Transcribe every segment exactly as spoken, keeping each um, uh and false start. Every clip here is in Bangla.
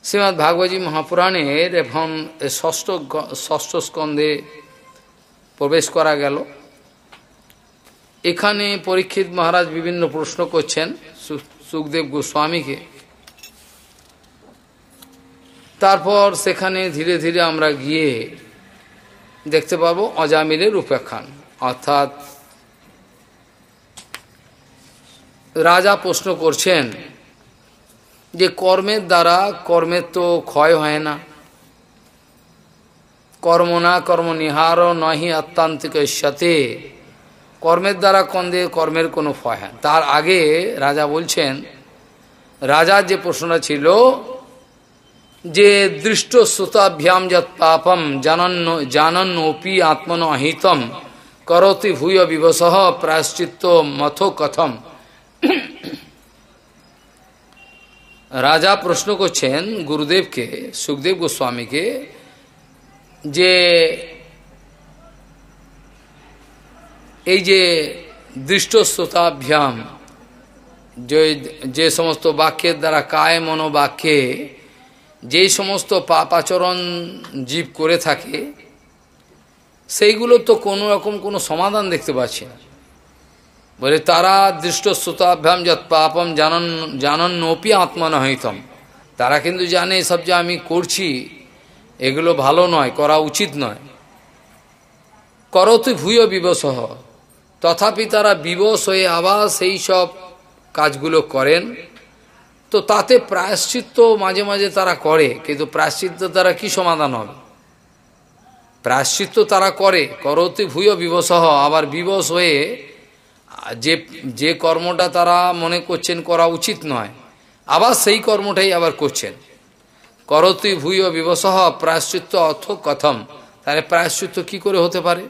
শ্রীমদ্ ভাগবতী মহাপুরাণের এখন ষষ্ঠ ষষ্ঠ স্কন্ধে প্রবেশ করা গেল। এখানে পরীক্ষিত মহারাজ বিভিন্ন প্রশ্ন করছেন সুখদেব গোস্বামীকে। তারপর সেখানে ধীরে ধীরে আমরা গিয়ে দেখতে পাবো অজামিলের উপাখ্যান, অর্থাৎ রাজা প্রশ্ন করছেন যে কর্মের দ্বারা কর্মের তো ক্ষয় হয় না, কর্ম না কর্ম নিহার নহি আত্মান্তিক সাথে, কর্মের দ্বারা কন্দে কর্মের কোনো ক্ষয় হয়। তার আগে রাজা বলছেন, রাজার যে প্রশ্নটা ছিল যে দৃষ্ট শ্রুতাভ্যাম যৎ পাপম জানন্ন জানন্নোপি আত্মন অহিতম করতি ভূয় বিবসহ প্রায়শ্চিত্ত মথো কথম। রাজা প্রশ্ন করছেন গুরুদেবকে, সুখদেব গোস্বামীকে, যে এই যে দৃষ্ট শ্রোতাভ্যাম, যে যে সমস্ত বাক্যের দ্বারা কায় মনোবাক্যে যেই সমস্ত পাপ আচরণ জীব করে থাকে, সেইগুলো তো কোনো রকম কোনো সমাধান দেখতে পাচ্ছি না। বলে তারা দৃষ্ট শ্রোতাভ্যাম যৎ পাপম জানন জানন্নোপি আত্মনহিতম, তারা কিন্তু জানে সব যে আমি করছি এগুলো ভালো নয়, করা উচিত নয়। করতি ভূয় বিবসহ, তথাপি তারা বিবশ হয়ে আবার সেই সব কাজগুলো করেন। তো তাতে প্রায়শ্চিত্ত মাঝে মাঝে তারা করে, কিন্তু প্রায়শ্চিত্ত দ্বারা কি সমাধান হবে? প্রায়শ্চিত্ত তারা করে, করতি ভূয় বিবসহ, আবার বিবশ হয়ে যে যে কর্মটা তারা মনে করছেন করা উচিত নয়, আবার সেই কর্মটাই আবার করছেন। করতি ভূয় বিবসহ প্রায়শ্চিত্ত অর্থ কথম, তাহলে প্রায়শ্চিত্ত কি করে হতে পারে?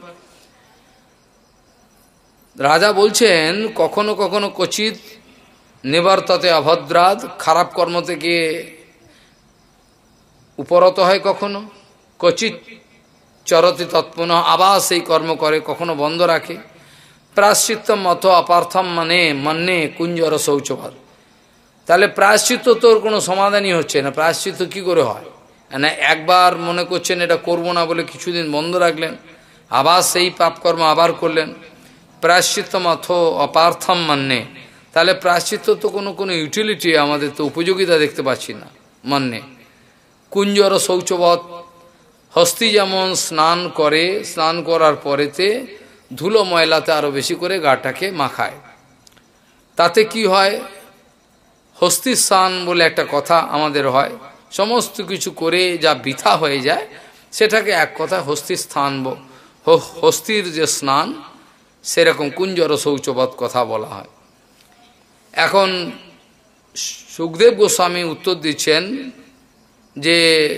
রাজা বলছেন কখনো কখনো কচিত নিবর্ততে অভদ্রাদ, খারাপ কর্ম থেকে উপরত হয়, কখনো কচিত চরতি তৎপুনঃ, আবার সেই কর্ম করে, কখনো বন্ধ রাখে। প্রায়শ্চিত্ত মত অপার্থম মানে মন্যে কুঞ্জর শৌচবাদ, তাহলে প্রায়শ্চিত্ত তোর কোনো সমাধানই হচ্ছে না। প্রায়শ্চিত্ত কি করে হয়? না একবার মনে করছেন এটা করব না বলে কিছুদিন বন্ধ রাখলেন, আবার সেই পাপকর্ম আবার করলেন। প্রায়শ্চিত্ত মত অপার্থম মান্যে, তাহলে প্রায়শ্চিত্ত তো কোনো কোনো ইউটিলিটি, আমাদের তো উপযোগিতা দেখতে পাচ্ছি না। মান্যে কুঞ্জর শৌচবৎ, হস্তি যেমন স্নান করে, স্নান করার পরেতে ধুলো ময়লাতে আরও বেশি করে গাটাকে মাখায়, তাতে কি হয়? হস্তি স্নান বলে একটা কথা আমাদের হয়, সমস্ত কিছু করে যা বৃথা হয়ে যায় সেটাকে এক কথা হস্তি স্থান, হস্তির যে স্নান, সেরকম কুঞ্জর শৌচবৎ কথা বলা হয়। এখন সুখদেব গোস্বামী উত্তর দিচ্ছেন যে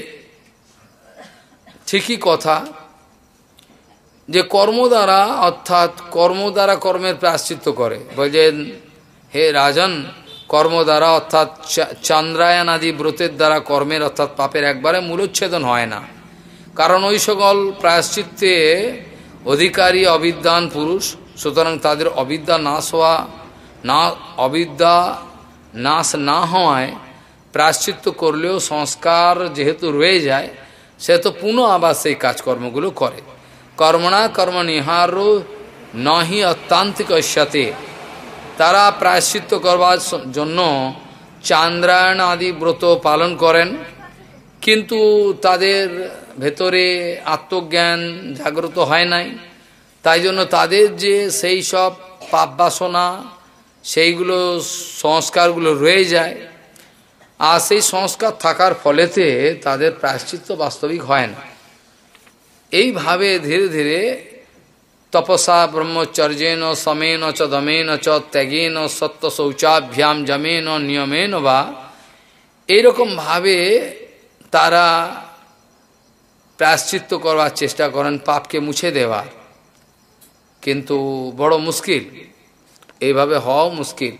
ঠিকই কথা, যে কর্ম দ্বারা, অর্থাৎ কর্ম দ্বারা কর্মের প্রায়শ্চিত্ত করে। বলছেন হে রাজন, কর্ম দ্বারা অর্থাৎ চন্দ্রায়ণ আদি ব্রতের দ্বারা কর্মের অর্থাৎ পাপের একবারে মূলোচ্ছেদন হয় না, কারণ ওই সকল প্রায়শ্চিত্তে অধিকারী অবিদ্বান পুরুষ, সুতরাং তাদের অবিদ্যা নাশ হওয়া না, অবিদ্যা নাশ না হওয়ায় প্রায়শ্চিত্ত করলেও সংস্কার যেহেতু রয়ে যায়, সে তো পুনঃ আবার সেই কাজকর্মগুলো করে। কর্মণা কর্ম নিহার নহি অত্যান্তিক সাথে, তারা প্রায়শ্চিত্ত করবার জন্য চান্দ্রায়ণ আদি ব্রত পালন করেন, কিন্তু তাদের ভেতরে আত্মজ্ঞান জাগ্রত হয় নাই, তাই জন্য তাদের যে সেই সব পাপ বাসনা সেইগুলো সংস্কারগুলো রয়ে যায়, আর সেই সংস্কার থাকার ফলেতে তাদের প্রায়শ্চিত্ত বাস্তবিক হয় না। এইভাবে ধীরে ধীরে তপসা ব্রহ্মচর্যেন সমেন চ দমেন চ ত্যাগেন সত্য শৌচাভ্যাম জমেন নিয়মেন বা, এইরকমভাবে তারা প্রায়শ্চিত্ত করবার চেষ্টা করেন, পাপকে মুছে দেওয়ার, কিন্তু বড় মুশকিল, এইভাবে হওয়াও মুশকিল।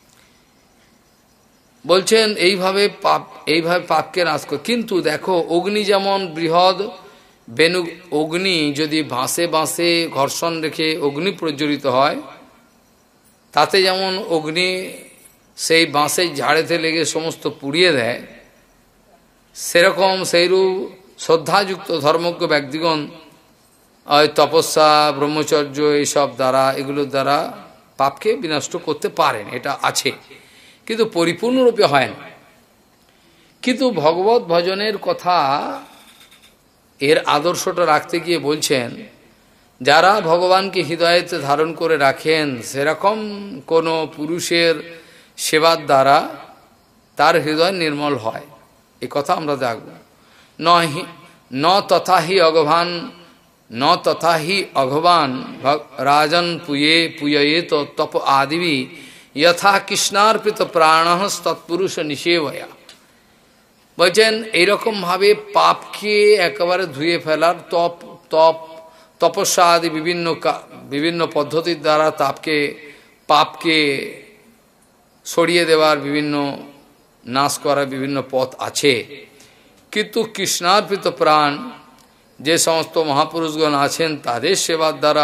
বলছেন এইভাবে পাপ, এইভাবে পাপকে নাশ করে। কিন্তু দেখো অগ্নি যেমন বৃহৎ বেনু, অগ্নি যদি বাঁশে বাঁশে ঘর্ষণ রেখে অগ্নি প্রজ্বলিত হয়, তাতে যেমন অগ্নি সেই বাঁশের ঝাড়েতে লেগে সমস্ত পুড়িয়ে দেয়, সেরকম সেইরূপ শ্রদ্ধাযুক্ত ধর্মজ্ঞ ব্যক্তিগণ ওই তপস্যা ব্রহ্মচর্য এইসব দ্বারা এগুলোর দ্বারা পাপকে বিনষ্ট করতে পারেন, এটা আছে, কিন্তু পরিপূর্ণরূপে হয় না। কিন্তু ভগবত ভজনের কথা এর আদর্শটা রাখতে গিয়ে বলছেন, যারা ভগবানকে হৃদয়েতে ধারণ করে রাখেন সেরকম কোনো পুরুষের সেবার দ্বারা তার হৃদয় নির্মল হয়, এ কথা আমরা দেখব। নহি ন তথাহি অগভান ন তথাহি অঘবান রাজন পুয়ে পুয়ে তো তপ আদিবি যথা কৃষ্ণার্পিত প্রাণ তৎপুরুষ নিষেবয়া। বলছেন এইরকমভাবে পাপকে একেবারে ধুয়ে ফেলার তপ তপ তপস্যা আদি বিভিন্ন বিভিন্ন পদ্ধতির দ্বারা তাপকে পাপকে সরিয়ে দেওয়ার বিভিন্ন নাশ করার বিভিন্ন পথ আছে। কিন্তু কৃষ্ণার্পিত প্রাণ যে সমস্ত মহাপুরুষগণ আছেন তাদের সেবার দ্বারা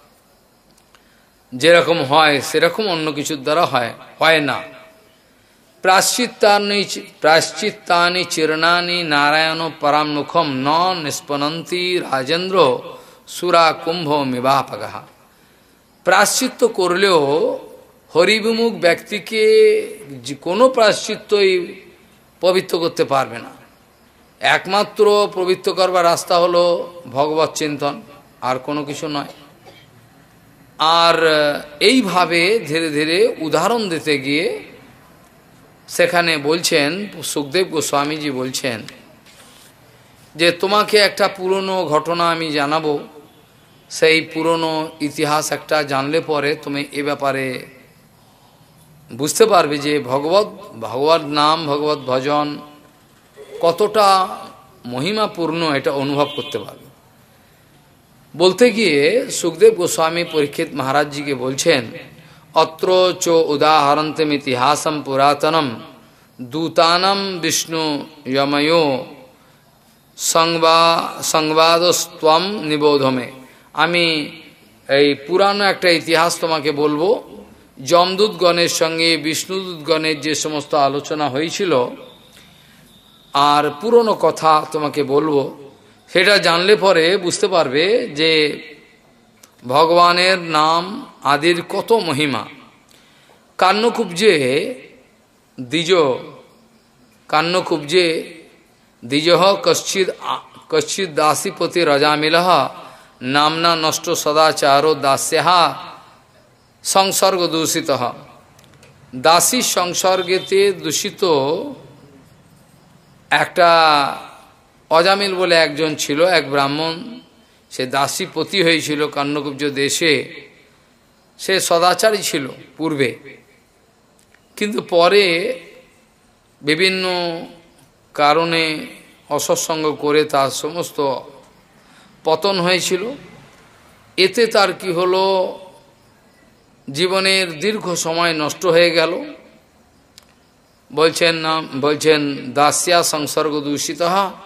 যেরকম হয় সেরকম অন্য কিছুর দ্বারা হয় হয় না। প্রাশ্চিত্তানি প্রাশ্চিত্তানি চিরণানি নারায়ণ পরামুখম ন নিষ্পনন্তি রাজেন্দ্র সুরা কুম্ভ মিবাপগা। প্রাশ্চিত্য করলেও হরিবিমুখ ব্যক্তিকে কোনো প্রাশ্চিত্যই পবিত্র করতে পারবে না। একমাত্র পবিত্র করবার রাস্তা হলো ভগবত চিন্তন, আর কোনো কিছু নয়। আর এইভাবে ধীরে ধীরে উদাহরণ দিতে গিয়ে সেখানে বলছেন, সুখদেব গোস্বামীজি বলছেন যে তোমাকে একটা পুরনো ঘটনা আমি জানাবো, সেই পুরনো ইতিহাস একটা জানলে পরে তুমি এ ব্যাপারে বুঝতে পারবে যে ভগবত ভগবত নাম ভগবত ভজন কতটা মহিমাপূর্ণ, এটা অনুভব করতে পারবে। বলতে গিয়ে সুখদেব গোস্বামী পরীক্ষিত মহারাজজিকে বলছেন, অত্র চ উদাহরন্তম ইতিহাসম পুরাতনম দূতানম বিষ্ণু যময়ো সংবা সংবাদস্ত্বম নিবোধমে। আমি এই পুরানো একটা ইতিহাস তোমাকে বলবো, যমদূতগণের সঙ্গে বিষ্ণুদূতগণের যে সমস্ত আলোচনা হয়েছিল, আর পুরনো কথা তোমাকে বলবো। সেটা জানলে পরে বুঝতে পারবে যে ভগবানের নাম আদির কত মহিমা। কান্নকুব্জে দ্বিজ কান্নকুব্জে দ্বিজহ কশ্চিদ কশ্চিদ দাসীপতি রজামিলহ নামনা নষ্ট সদাচারো দাস্যা সংসর্গ দূষিত। দাসী সংসর্গেতে দূষিত একটা অজামিল বলে একজন ছিল, এক ব্রাহ্মণ, সে দাসীপতি হয়েছিল কান্নকুব্জ দেশে। সে সদাচারী ছিল পূর্বে, কিন্তু পরে বিভিন্ন কারণে অসৎসঙ্গ করে তার সমস্ত পতন হয়েছিল। এতে তার কি হলো, জীবনের দীর্ঘ সময় নষ্ট হয়ে গেল। বলছেন নাম বলছেন দাস্যা সংসর্গ দূষিত।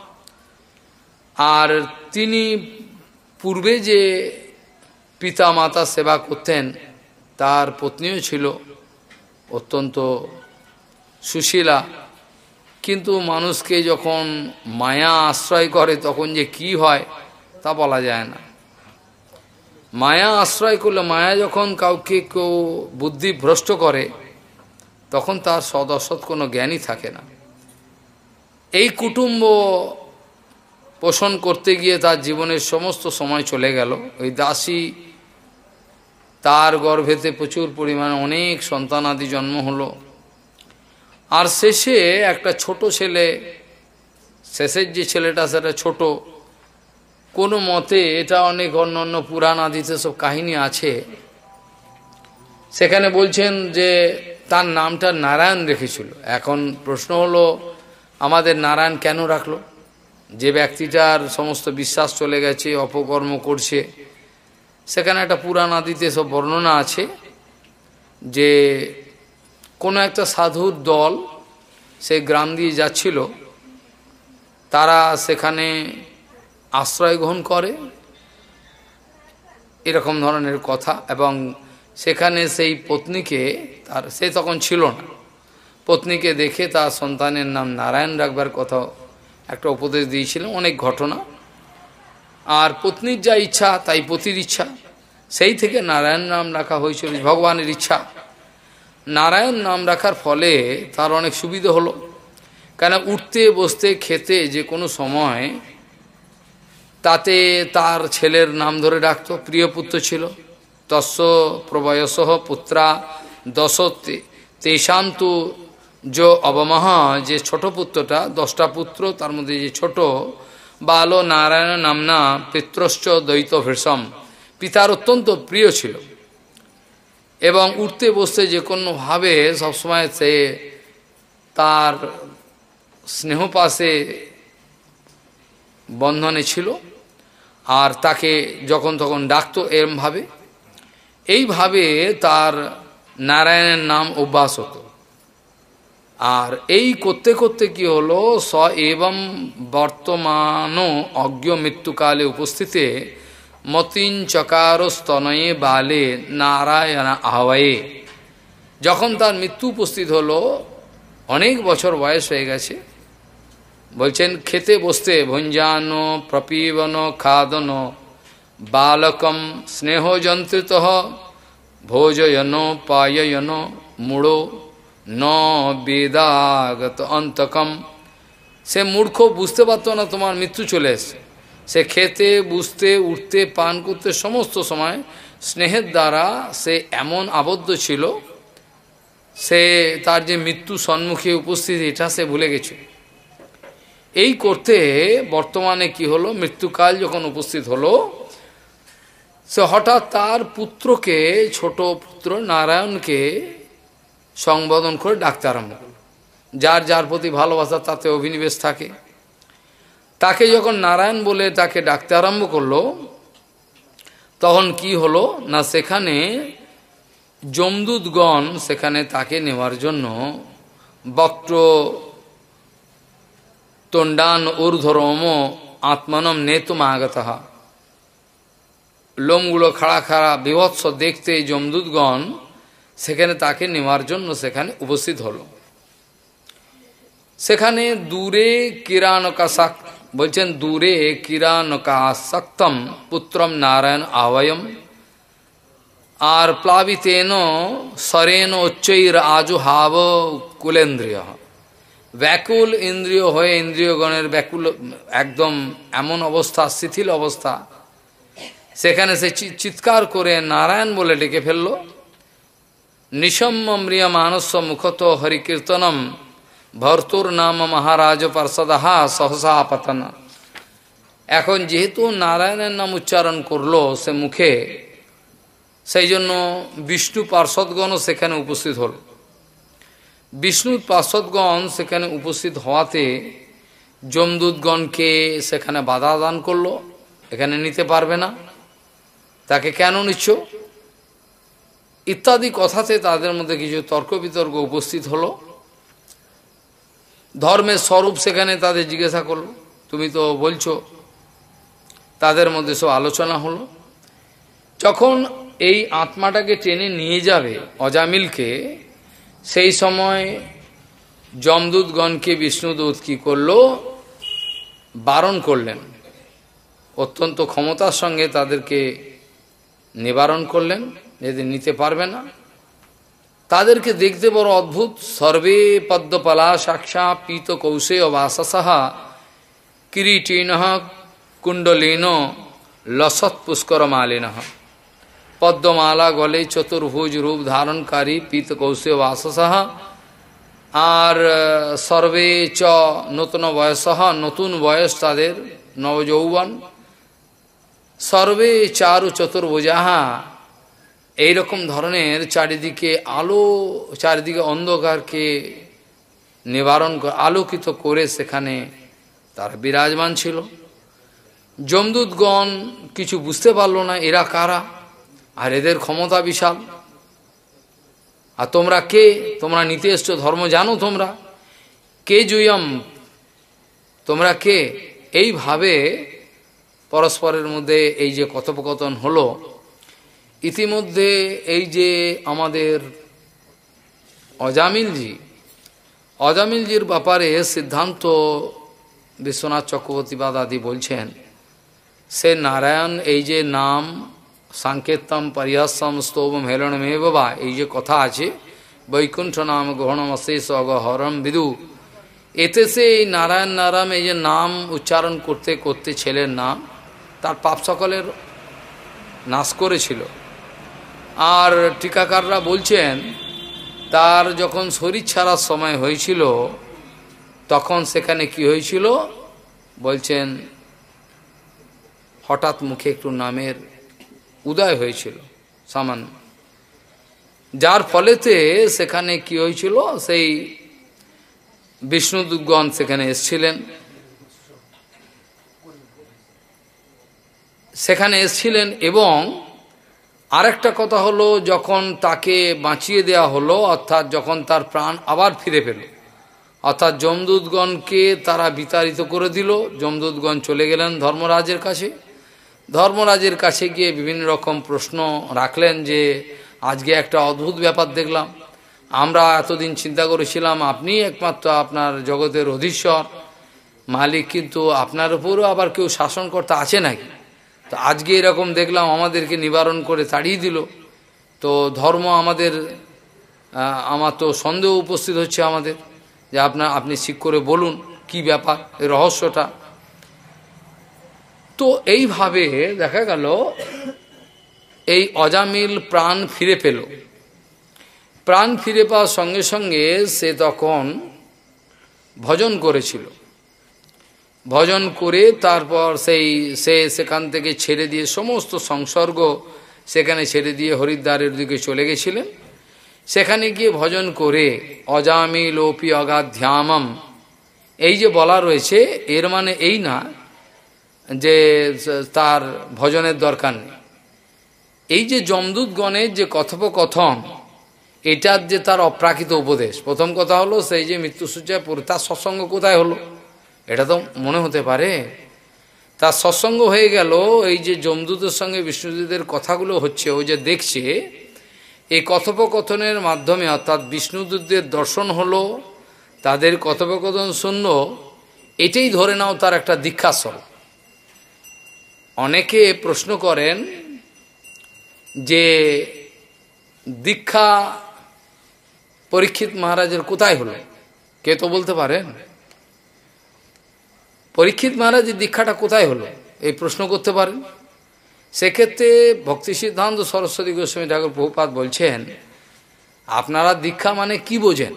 আর তিনি পূর্বে যে পিতা মাতা সেবা করতেন তার পত্নীও ছিল অত্যন্ত সুশীলা, কিন্তু মানুষকে যখন মায়া আশ্রয় করে তখন যে কি হয় তা বলা যায় না। মায়া আশ্রয় করলে, মায়া যখন কাউকে কেউ বুদ্ধি ভ্রষ্ট করে তখন তার সদ অসৎ কোনো জ্ঞানই থাকে না। এই কুটুম্ব পোষণ করতে গিয়ে তার জীবনের সমস্ত সময় চলে গেল। ওই দাসী, তার গর্ভেতে প্রচুর পরিমাণে অনেক সন্তানাদি জন্ম হলো। আর শেষে একটা ছোট ছেলে, শেষের যে ছেলেটা সেটা ছোট, কোনো মতে, এটা অনেক অন্য অন্য পুরাণ আদিতে সব কাহিনী আছে, সেখানে বলছেন যে তার নামটা নারায়ণ রেখেছিল। এখন প্রশ্ন হলো, আমাদের নারায়ণ কেন রাখলো? যে ব্যক্তিটার সমস্ত বিশ্বাস চলে গেছে, অপকর্ম করছে, সেখানে একটা পুরাণ আদিতে সব বর্ণনা আছে যে কোনো একটা সাধুর দল সেই গ্রাম দিয়ে যাচ্ছিল, তারা সেখানে আশ্রয় গ্রহণ করে, এরকম ধরনের কথা। এবং সেখানে সেই পত্নীকে, তার সে তখন ছিল না, পত্নীকে দেখে তার সন্তানের নাম নারায়ণ রাখবার কথা একটা উপদেশ দিয়েছিলেন, অনেক ঘটনা। আর পত্নীর যা ইচ্ছা তাই পতির ইচ্ছা, সেই থেকে নারায়ণ নাম রাখা হয়েছিল, ভগবানের ইচ্ছা। নারায়ণ নাম রাখার ফলে তার অনেক সুবিধা হলো, কেন উঠতে বসতে খেতে যে কোনো সময় তাতে তার ছেলের নাম ধরে ডাকত, প্রিয় পুত্র ছিল। তস্য প্রবয়স পুত্রা দশ তেষান্তু যো অবমহ, যে ছোট পুত্রটা, দশটা পুত্র, তার মধ্যে যে ছোট বাল নারায়ণ নামনা পিতৃশ্চ দ্বৈত ভৃষম, পিতার অত্যন্ত প্রিয় ছিল এবং উঠতে বসতে যে কোনোভাবে সবসময় সে তার স্নেহপাশে বন্ধনে ছিল, আর তাকে যখন তখন ডাকত এরমভাবে। এইভাবে তার নারায়ণের নাম অভ্যাস হতো। আর এই করতে করতে কি হলো, স এবং বর্তমান অজ্ঞ মৃত্যুকালে উপস্থিতে মতিন চকার স্তনয়ে বালে নারায়ণ আহ্বায়ে, যখন তার মৃত্যু উপস্থিত হলো, অনেক বছর বয়স হয়ে গেছে, বলছেন খেতে বসতে ভঞ্জান প্রপীবন খাদন বালকম স্নেহযন্ত্রিত ভোজয়ন পায়য়ন মূঢ় ন বেদাগত অন্তকম। সে মূর্খ, বুঝতে পারত না তোমার মৃত্যু চলে এসছে। সে খেতে বুঝতে উঠতে পান করতে সমস্ত সময় স্নেহের দ্বারা সে এমন আবদ্ধ ছিল, সে তার যে মৃত্যু সম্মুখে উপস্থিত এটা সে ভুলে গেছে। এই করতে বর্তমানে কি হলো, মৃত্যুকাল যখন উপস্থিত হলো, সে হঠাৎ তার পুত্রকে, ছোট পুত্র নারায়ণকে সংবোধন করে ডাকতে আরম্ভ করল। যার যার প্রতি ভালোবাসা তাতে অভিনিবেশ থাকে। তাকে যখন নারায়ণ বলে তাকে ডাকতে আরম্ভ করলো, তখন কি হলো না, সেখানে যমদূতগণ সেখানে তাকে নেওয়ার জন্য বক্র তন্ডান ঊর্ধ্বরম আত্মনম নেতুম আগতঃ, লোমগুলো খাড়া খাড়া বিভৎস দেখতে যমদূতগণ সেখানে তাকে নেওয়ার জন্য সেখানে উপস্থিত হলো। সেখানে দূরে কিরানকাশাক, বলছেন দূরে কিরানকাশাক্তম পুত্রম নারায়ণ আহ্বয়ম, আর প্লাবিতেন সরেন উচ্চৈর আজুহাব কুলেন্দ্রিয়, ব্যাকুল ইন্দ্রিয় হয়ে, ইন্দ্রিয়গণের ব্যাকুল একদম এমন অবস্থা, শিথিল অবস্থা, সেখানে সে চিৎকার করে নারায়ণ বলে ডেকে ফেলল। নিশম্রিয় মানস মুখত হরিকীর্তনম ভর্তুর নাম মহারাজ পার্ষদাহা সহসা পতন। এখন যেহেতু নারায়ণের নাম উচ্চারণ করলো সে মুখে, সেই জন্য বিষ্ণু পার্ষদগণও সেখানে উপস্থিত হল। বিষ্ণুর পার্ষদগণ সেখানে উপস্থিত হওয়াতে যমদূতগণকে সেখানে বাধা দান করলো, এখানে নিতে পারবে না, তাকে কেন নিচ্ছ ইত্যাদি কথাতে তাদের মধ্যে কিছু তর্ক বিতর্ক উপস্থিত হলো। ধর্মের স্বরূপ সেখানে তাদের জিজ্ঞাসা করলো, তুমি তো বলছো, তাদের মধ্যে সব আলোচনা হলো। যখন এই আত্মাটাকে টেনে নিয়ে যাবে অজামিলকে, সেই সময় যমদূতগণকে বিষ্ণুদূত কি করলো, বারণ করলেন, অত্যন্ত ক্ষমতার সঙ্গে তাদেরকে নিবারণ করলেন, এদের নিতে পারবে না। তাদেরকে দেখতে বড় অদ্ভুত, সর্বে পদ্মপলা সাক্ষা পীত কৌশে অবাসসা কিরীটিন কুণ্ডলীন লসৎ পুষ্কর মালিন, পদ্মমালা গলে চতুর্ভুজ রূপ ধারণকারী পীত কৌশে বাসসা, আর সর্বে চ নতুন বয়স, নতুন বয়স তাদের নবযৌবন, সর্বে চারু চতুর্ভুজাহা, এইরকম ধরনের চারিদিকে আলো, চারিদিকে অন্ধকারকে নিবারণ আলোকিত করে সেখানে তারা বিরাজমান ছিল। যমদূতগণ কিছু বুঝতে পারল না এরা কারা, আর এদের ক্ষমতা বিশাল, আর তোমরা কে, তোমরা নিতে এসছো ধর্ম জানো, তোমরা কে জুয়ম, তোমরা কে। এইভাবে পরস্পরের মধ্যে এই যে কথোপকথন হলো, ইতিমধ্যে এই যে আমাদের অজামিলজি, অজামিলজির ব্যাপারে সিদ্ধান্ত বিশ্বনাথ চক্রবর্তীবাদ আদি বলছেন, সে নারায়ণ এই যে নাম সাংকেতম পরিহাসম স্তোভম হেলনমে বাবা, এই যে কথা আছে বৈকুণ্ঠ নাম গ্রহণম অশেষ অগহরম বিদু, এতে সে এই নারায়ণ নারায়ণ এই যে নাম উচ্চারণ করতে করতে ছেলের নাম তার পাপ সকলের নাশ করেছিল। আর টিকাকাররা বলছেন তার যখন শরীর ছাড়ার সময় হয়েছিল তখন সেখানে কি হয়েছিল বলছেন, হঠাৎ মুখে একটু নামের উদয় হয়েছিল সামান্য, যার ফলেতে সেখানে কি হয়েছিল, সেই বিষ্ণুদূতগণ সেখানে এসেছিলেন, সেখানে এসেছিলেন এবং আরেকটা কথা হলো, যখন তাকে বাঁচিয়ে দেওয়া হলো, অর্থাৎ যখন তার প্রাণ আবার ফিরে পেল, অর্থাৎ যমদূতগণকে তারা বিতাড়িত করে দিল, যমদূতগণ চলে গেলেন ধর্মরাজের কাছে। ধর্মরাজের কাছে গিয়ে বিভিন্ন রকম প্রশ্ন রাখলেন যে আজকে একটা অদ্ভুত ব্যাপার দেখলাম, আমরা এতদিন চিন্তা করেছিলাম আপনি একমাত্র আপনার জগতের অধীশ্বর মালিক, কিন্তু আপনার উপরও আবার কেউ শাসনকর্তা আছে নাকি? তো আজকে এরকম দেখলাম আমাদেরকে নিবারণ করে তাড়িয়ে দিল, তো ধর্ম আমাদের, আমার তো সন্দেহ উপস্থিত হচ্ছে আমাদের, যে আপনার আপনি ঠিক করে বলুন কি ব্যাপার এই রহস্যটা। তো এইভাবে দেখা গেল এই অজামিল প্রাণ ফিরে পেল। প্রাণ ফিরে পাওয়ার সঙ্গে সঙ্গে সে তখন ভজন করেছিল, ভজন করে তারপর সেই সে সেখান থেকে ছেড়ে দিয়ে সমস্ত সংসর্গ সেখানে ছেড়ে দিয়ে হরিদ্বারের দিকে চলে গেছিলেন। সেখানে গিয়ে ভজন করে অজামিল ওপি অগাধ্যামম, এই যে বলা রয়েছে এর মানে এই না যে তার ভজনের দরকার নেই। এই যে যমদূতগণের যে কথোপকথন, এটার যে তার অপ্রাকৃত উপদেশ, প্রথম কথা হলো সেই যে মৃত্যুসূচয় পড়ে তার সৎসঙ্গ কোথায় হলো, এটা তো মনে হতে পারে তার সৎসঙ্গ হয়ে গেল। এই যে যমদূতের সঙ্গে বিষ্ণুদূতের কথাগুলো হচ্ছে, ওই যে দেখছে, এই কথোপকথনের মাধ্যমে অর্থাৎ বিষ্ণুদূতদের দর্শন হলো, তাদের কথোপকথন শুনল, এটাই ধরে নাও তার একটা দীক্ষাস্বর। অনেকে প্রশ্ন করেন যে দীক্ষা পরীক্ষিত মহারাজের কোথায় হলো, কে তো বলতে পারেন পরীক্ষিত মহারাজের দীক্ষাটা কোথায় হলো, এই প্রশ্ন করতে পারেন। সেক্ষেত্রে ভক্তি সিদ্ধান্ত সরস্বতী গোস্বামী ঠাকুর প্রভুপাদ বলছেন, আপনারা দীক্ষা মানে কি বোঝেন?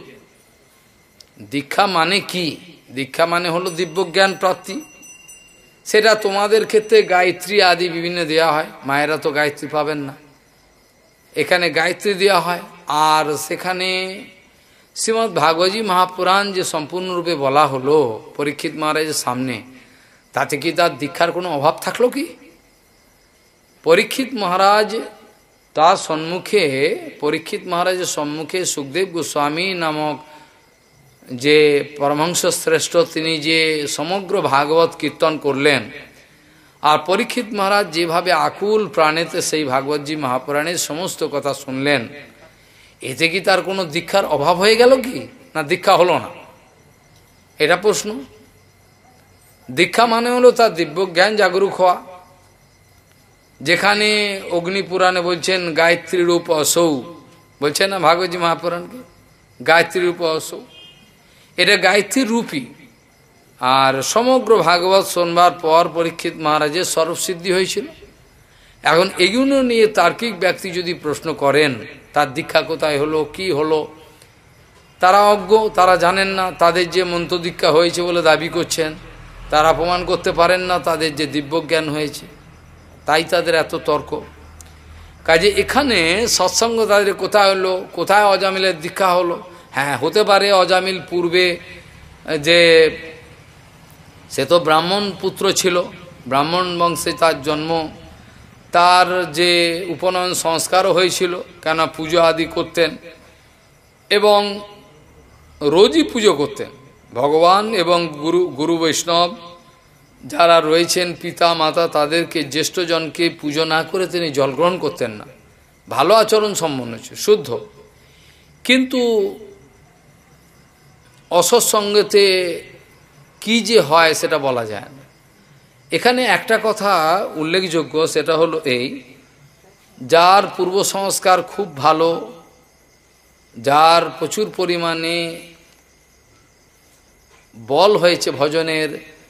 দীক্ষা মানে কি? দীক্ষা মানে হলো দিব্যজ্ঞান প্রাপ্তি। সেটা তোমাদের ক্ষেত্রে গায়ত্রী আদি বিভিন্ন দেওয়া হয়, মায়েরা তো গায়ত্রী পাবেন না, এখানে গায়ত্রী দেওয়া হয়। আর সেখানে শ্রীমদ্ ভাগবতী মহাপুরাণ যে সম্পূর্ণরূপে বলা হলো পরীক্ষিত মহারাজের সামনে, তাতে কি তার দীক্ষার কোনো অভাব থাকলো কি? পরীক্ষিত মহারাজ তার সম্মুখে, পরীক্ষিত মহারাজের সম্মুখে সুখদেব গোস্বামী নামক যে পরমহংস শ্রেষ্ঠ, তিনি যে সমগ্র ভাগবত কীর্তন করলেন, আর পরীক্ষিত মহারাজ যেভাবে আকুল প্রাণেতে সেই ভাগবতী মহাপুরাণের সমস্ত কথা শুনলেন, এতে কি তার কোনো দীক্ষার অভাব হয়ে গেল কি, না দীক্ষা হলো না? এটা প্রশ্ন। দীক্ষা মানে হলো তার দিব্যজ্ঞান জাগরুক হওয়া। যেখানে অগ্নিপুরাণে বলছেন গায়ত্রী রূপ অসৌ, বলছেন না ভাগবতী মহাপুরাণকে, গায়ত্রী রূপ অসৌ, এটা গায়ত্রী রূপী। আর সমগ্র ভাগবত শোনবার পর পরীক্ষিত মহারাজের সর্বসিদ্ধি হয়েছিল। এখন এগুলো নিয়ে তার্কিক ব্যক্তি যদি প্রশ্ন করেন তার দীক্ষা কোথায় হলো, কি হলো, তারা অজ্ঞ, তারা জানেন না। তাদের যে মন্ত্র দীক্ষা হয়েছে বলে দাবি করছেন, তারা প্রমাণ করতে পারেন না তাদের যে দিব্যজ্ঞান হয়েছে, তাই তাদের এত তর্ক। কাজে এখানে সৎসঙ্গ তাদের কোথায় হলো, কোথায় অজামিলের দীক্ষা হলো? হ্যাঁ, হতে পারে অজামিল পূর্বে যে সে তো ব্রাহ্মণ পুত্র ছিল, ব্রাহ্মণ বংশে তার জন্ম, তার যে উপনয়ন সংস্কারও হয়েছিল, কেন পুজো আদি করতেন এবং রোজই পুজো করতেন ভগবান এবং গুরু গুরু বৈষ্ণব যারা রয়েছেন পিতা মাতা, তাদেরকে জ্যেষ্ঠজনকে পুজো না করে তিনি জলগ্রহণ করতেন না। ভালো আচরণ সম্পন্ন ছিল, শুদ্ধ। কিন্তু অসৎসঙ্গতে কি যে হয় সেটা বলা যায় না। এখানে একটা কথা উল্লেখযোগ্য, সেটা হলো এই, যার পূর্ব সংস্কার খুব ভালো, যার প্রচুর পরিমাণে বল হয়েছে ভজনের,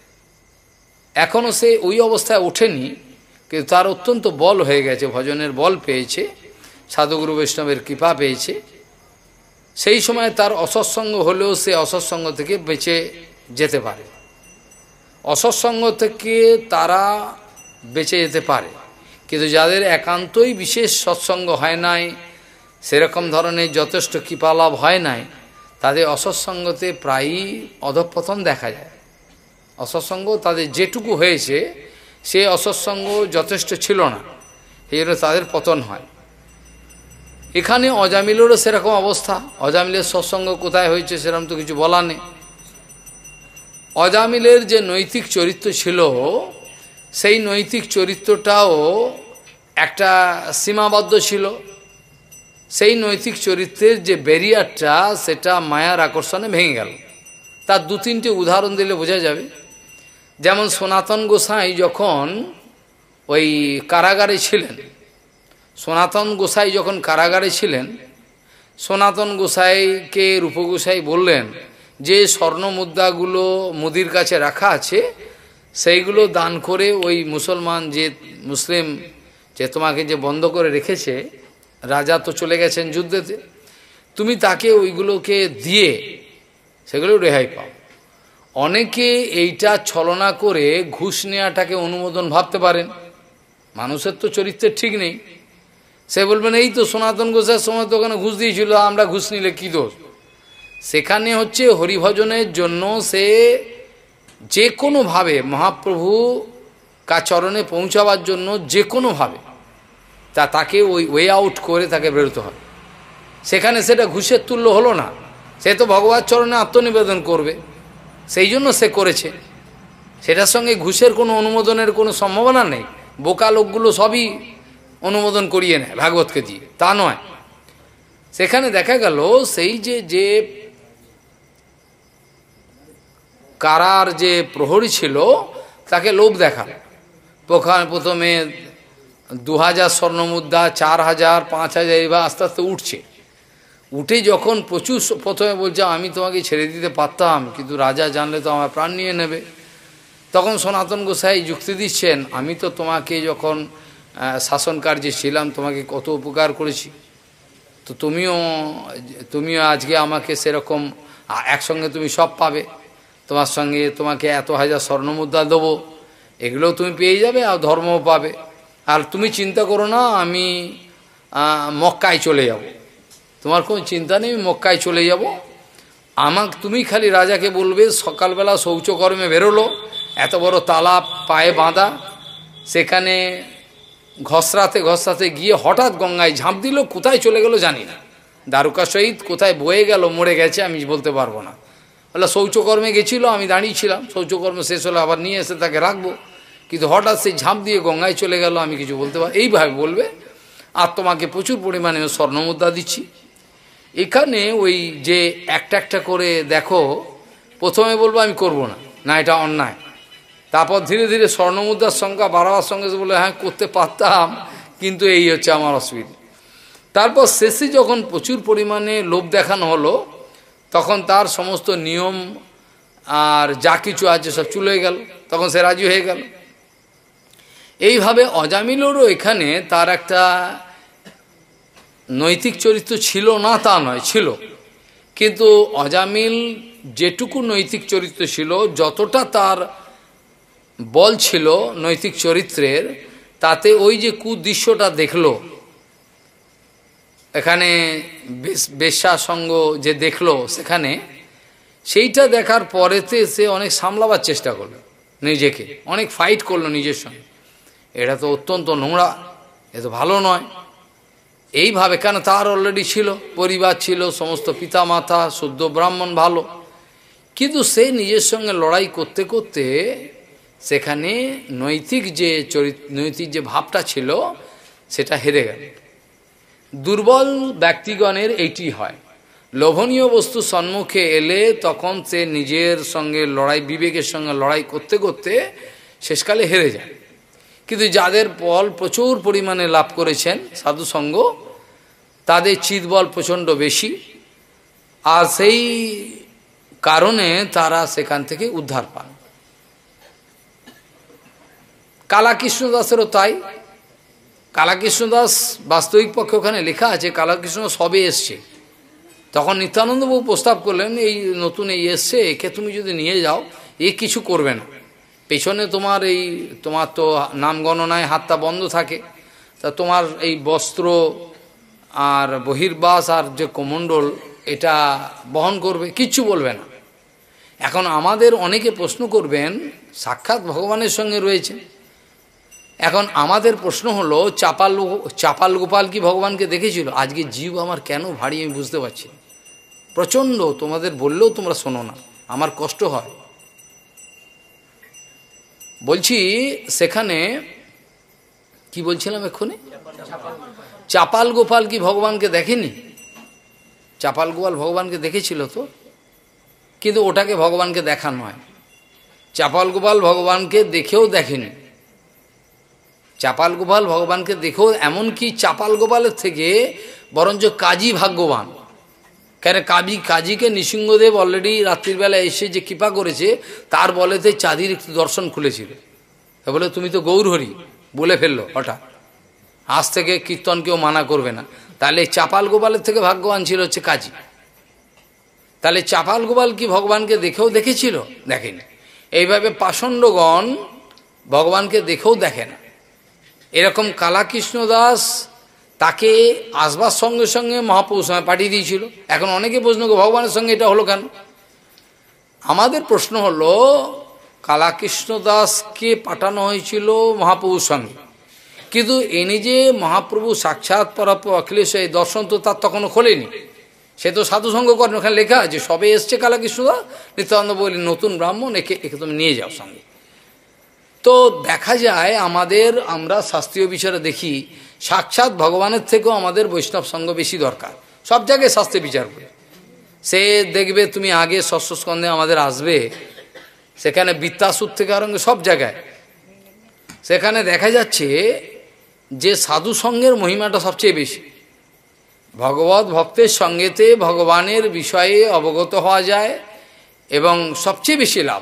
এখনও সে ওই অবস্থায় ওঠেনি, কিন্তু তার অত্যন্ত বল হয়ে গেছে, ভজনের বল পেয়েছে, সাধুগুরু বৈষ্ণবের কৃপা পেয়েছে, সেই সময় তার অসৎসঙ্গ হলেও সে অসৎসঙ্গ থেকে বেঁচে যেতে পারে, অসৎসঙ্গ থেকে তারা বেঁচে যেতে পারে। কিন্তু যাদের একান্তই বিশেষ সৎসঙ্গ হয় নাই, সেরকম ধরনের যথেষ্ট কৃপালাভ হয় নাই, তাদের অসৎসঙ্গতে প্রায়ই অধঃপতন দেখা যায়। অসৎসঙ্গ তাদের যেটুকু হয়েছে, সে অসৎসঙ্গ যথেষ্ট ছিল না, এই জন্য তাদের পতন হয়। এখানে অজামিলেরও সেরকম অবস্থা। অজামিলের সৎসঙ্গ কোথায় হয়েছে সেরকম তো কিছু বলা নেই। অজামিলের যে নৈতিক চরিত্র ছিল, সেই নৈতিক চরিত্রটাও একটা সীমাবদ্ধ ছিল। সেই নৈতিক চরিত্রের যে ব্যারিয়ারটা, সেটা মায়ার আকর্ষণে ভেঙে গেল। তার দু তিনটে উদাহরণ দিলে বোঝা যাবে। যেমন সনাতন গোসাই যখন ওই কারাগারে ছিলেন, সনাতন গোসাই যখন কারাগারে ছিলেন, সনাতন গোসাইকে রূপগোসাই বললেন যে স্বর্ণ মুদ্রাগুলো মুদির কাছে রাখা আছে, সেইগুলো দান করে ওই মুসলমান যে মুসলিম যে তোমাকে যে বন্ধ করে রেখেছে, রাজা তো চলে গেছেন যুদ্ধেতে, তুমি তাকে ওইগুলোকে দিয়ে সেগুলো রেহাই পাও। অনেকে এইটা ছলনা করে ঘুষ নেওয়াটাকে অনুমোদন ভাবতে পারেন। মানুষের তো চরিত্রের ঠিক নেই, সে বলবেন এই তো সনাতন গোসাইয়ের সময় তো ওখানে ঘুষ দিয়েছিল, আমরা ঘুষ নিলে কী দোষ। সেখানে হচ্ছে হরিভজনের জন্য সে যে কোনোভাবে মহাপ্রভু কা চরণে পৌঁছাবার জন্য যে কোনোভাবে তা তাকে ওই ওয়ে আউট করে তাকে বেরোতে হবে। সেখানে সেটা ঘুষের তুল্য হলো না, সে তো ভগবান চরণে আত্মনিবেদন করবে, সেই জন্য সে করেছে। সেটার সঙ্গে ঘুষের কোনো অনুমোদনের কোনো সম্ভাবনা নেই। বোকা লোকগুলো সবই অনুমোদন করিয়ে নেয় ভাগবতকে দিয়ে, তা নয়। সেখানে দেখা গেল সেই যে যে কারার যে প্রহরী ছিল, তাকে লোভ দেখাল। প্রথমে দু হাজার স্বর্ণমুদ্রা, চার হাজার, পাঁচ হাজার, এবার আস্তে আস্তে উঠছে। উঠে যখন প্রচুর, প্রথমে বলছে আমি তোমাকে ছেড়ে দিতে পারতাম, কিন্তু রাজা জানলে তো আমার প্রাণ নিয়ে নেবে। তখন সনাতন গোসাই যুক্তি দিচ্ছেন, আমি তো তোমাকে যখন শাসন কার্যে ছিলাম তোমাকে কত উপকার করেছি, তো তুমিও তুমিও আজকে আমাকে সেরকম একসঙ্গে তুমি সব পাবে, তোমার সঙ্গে তোমাকে এত হাজার স্বর্ণমুদ্রা দেবো, এগুলোও তুমি পেয়ে যাবে আর ধর্মও পাবে। আর তুমি চিন্তা করো না, আমি মক্কায় চলে যাব, তোমার কোনো চিন্তা নেই, আমি মক্কায় চলে যাব। আমাকে তুমি খালি রাজাকে বলবে সকালবেলা শৌচকর্মে বেরোলো, এত বড় তালা পায়ে বাঁধা, সেখানে ঘসরাতে ঘসরাতে গিয়ে হঠাৎ গঙ্গায় ঝাঁপ দিল, কোথায় চলে গেল জানি না, দ্বারকা সহিত কোথায় বয়ে গেল, মরে গেছে আমি বলতে পারবো না। বলে শৌচকর্মে গেছিল, আমি দাঁড়িয়েছিলাম, শৌচকর্ম শেষ হলে আবার নিয়ে এসে তাকে রাখবো, কিন্তু হঠাৎ সেই ঝাঁপ দিয়ে গঙ্গায় চলে গেল, আমি কিছু বলতে পারি। এইভাবে বলবে, আর তোমাকে প্রচুর পরিমাণে স্বর্ণমুদ্রা দিচ্ছি। এখানে ওই যে একটা একটা করে দেখো, প্রথমে বলবো আমি করব না, না এটা অন্যায়, তারপর ধীরে ধীরে স্বর্ণমুদ্রার সংখ্যা বাড়াবার সঙ্গে বলে হ্যাঁ করতে পারতাম, কিন্তু এই হচ্ছে আমার অসুবিধা। তারপর শেষে যখন প্রচুর পরিমাণে লোভ দেখানো হলো, তখন তার সমস্ত নিয়ম আর যা কিছু আছে সব চলে গেল, তখন সে রাজি হয়ে গেল। এইভাবে অজামিলেরও এখানে তার একটা নৈতিক চরিত্র ছিল না তা নয়, ছিল, কিন্তু অজামিল যেটুকু নৈতিক চরিত্র ছিল, যতটা তার বল ছিল নৈতিক চরিত্রের, তাতে ওই যে কুদৃশ্যটা দেখলো, এখানে বেশ্যা সঙ্গ যে দেখলো, সেখানে সেইটা দেখার পরেতে সে অনেক সামলাবার চেষ্টা করলো নিজেকে, অনেক ফাইট করলো নিজের সঙ্গে, এটা তো অত্যন্ত নোংরা, এ তো ভালো নয়। এইভাবে কেন, তার অলরেডি ছিল পরিবার, ছিল সমস্ত পিতা মাতা, শুদ্ধ ব্রাহ্মণ, ভালো, কিন্তু সে নিজের সঙ্গে লড়াই করতে করতে সেখানে নৈতিক যে চরিত্র, নৈতিক যে ভাবটা ছিল সেটা হেরে গেল। দুর্বল ব্যক্তিগণের এইটি হয়, লোভনীয় বস্তু সম্মুখে এলে তখন সে নিজের সঙ্গে লড়াই, বিবেকের সঙ্গে লড়াই করতে করতে শেষকালে হেরে যায়। কিন্তু যাদের বল প্রচুর পরিমাণে লাভ করেছেন সাধুসঙ্গ, তাদের চিৎবল প্রচণ্ড বেশি, আর সেই কারণে তারা সেখান থেকে উদ্ধার পান। কালাকৃষ্ণদাসেরও তাই। কালাকৃষ্ণদাস বাস্তবিক পক্ষে ওখানে লেখা আছে, কালাকৃষ্ণ সবে এসছে। তখন নিত্যানন্দবাবু প্রস্তাব করলেন, এই নতুন এই এসছে, একে তুমি যদি নিয়ে যাও, এ কিছু করবে না, পেছনে তোমার এই তোমার তো নাম গণনায় হাতটা বন্ধ থাকে, তা তোমার এই বস্ত্র আর বহির্বাস আর যে কমণ্ডল এটা বহন করবে, কিচ্ছু বলবে না। এখন আমাদের অনেকে প্রশ্ন করবেন, সাক্ষাৎ ভগবানের সঙ্গে রয়েছে, এখন আমাদের প্রশ্ন হলো চাপাল চাপাল গোপাল কি ভগবানকে দেখেছিল? আজকে জীব আমার কেন ভারী আমি বুঝতে পারছি না, প্রচণ্ড। তোমাদের বললেও তোমরা শোনো না, আমার কষ্ট হয়। বলছি সেখানে কি বলছিলাম এক্ষুনি, চাপাল গোপাল কি ভগবানকে দেখেনি? চাপাল গোপাল ভগবানকে দেখেছিল তো, কিন্তু ওটাকে ভগবানকে দেখা নয়। চাপাল গোপাল ভগবানকে দেখেও দেখেনি। চাপাল গোপাল ভগবানকে দেখেও, এমনকি চাপাল গোপালের থেকে বরঞ্চ কাজী ভাগ্যবান। কেন কাজী কাজীকে নৃসিংহদেব অলরেডি রাত্রিবেলা এসে যে কৃপা করেছে, তার বলেতে চাঁদির একটু দর্শন খুলেছিল। বলে তুমি তো গৌরহরি বলে ফেললো হঠাৎ, আজ থেকে কীর্তন কেউ মানা করবে না। তাহলে চাপাল গোপালের থেকে ভাগ্যবান ছিল হচ্ছে কাজী। তাহলে চাপাল গোপাল কি ভগবানকে দেখেও দেখেছিল? দেখেনি। এইভাবে পাষণ্ডগণ ভগবানকে দেখেও দেখে না। এরকম কালাকৃষ্ণ দাস তাকে আসবার সঙ্গে সঙ্গে মহাপ্রভুর সঙ্গে পাঠিয়ে দিয়েছিল। এখন অনেকে প্রশ্ন করে ভগবানের সঙ্গে এটা হলো কেন? আমাদের প্রশ্ন হলো, কালাকৃষ্ণ দাসকে পাঠানো হয়েছিল মহাপ্রভুর সঙ্গে, কিন্তু এনে যে মহাপ্রভু সাক্ষাৎ পরাপ্র অখিলেশ এই দর্শন তো তার তখনও খোলেনি, সে তো সাধুসঙ্গ করেন। ওখানে লেখা আছে সবে এসছে কালাকৃষ্ণ দাস, নিত্যানন্দ বলি নতুন ব্রাহ্মণ, একে একে তুমি নিয়ে যাও সঙ্গে। তো দেখা যায় আমাদের, আমরা শাস্ত্রীয় বিচারে দেখি, সাক্ষাৎ ভগবানের থেকেও আমাদের বৈষ্ণব সঙ্গ বেশি দরকার। সব জায়গায় শাস্ত্রে বিচার করে সে দেখবে, তুমি আগে ষষ্ঠ স্কন্ধে আমাদের আসবে, সেখানে বিত্তাসুর থেকে আরম্ভ সব জায়গায় সেখানে দেখা যাচ্ছে যে সাধু সঙ্গের মহিমাটা সবচেয়ে বেশি। ভগবত ভক্তের সঙ্গেতে ভগবানের বিষয়ে অবগত হওয়া যায় এবং সবচেয়ে বেশি লাভ।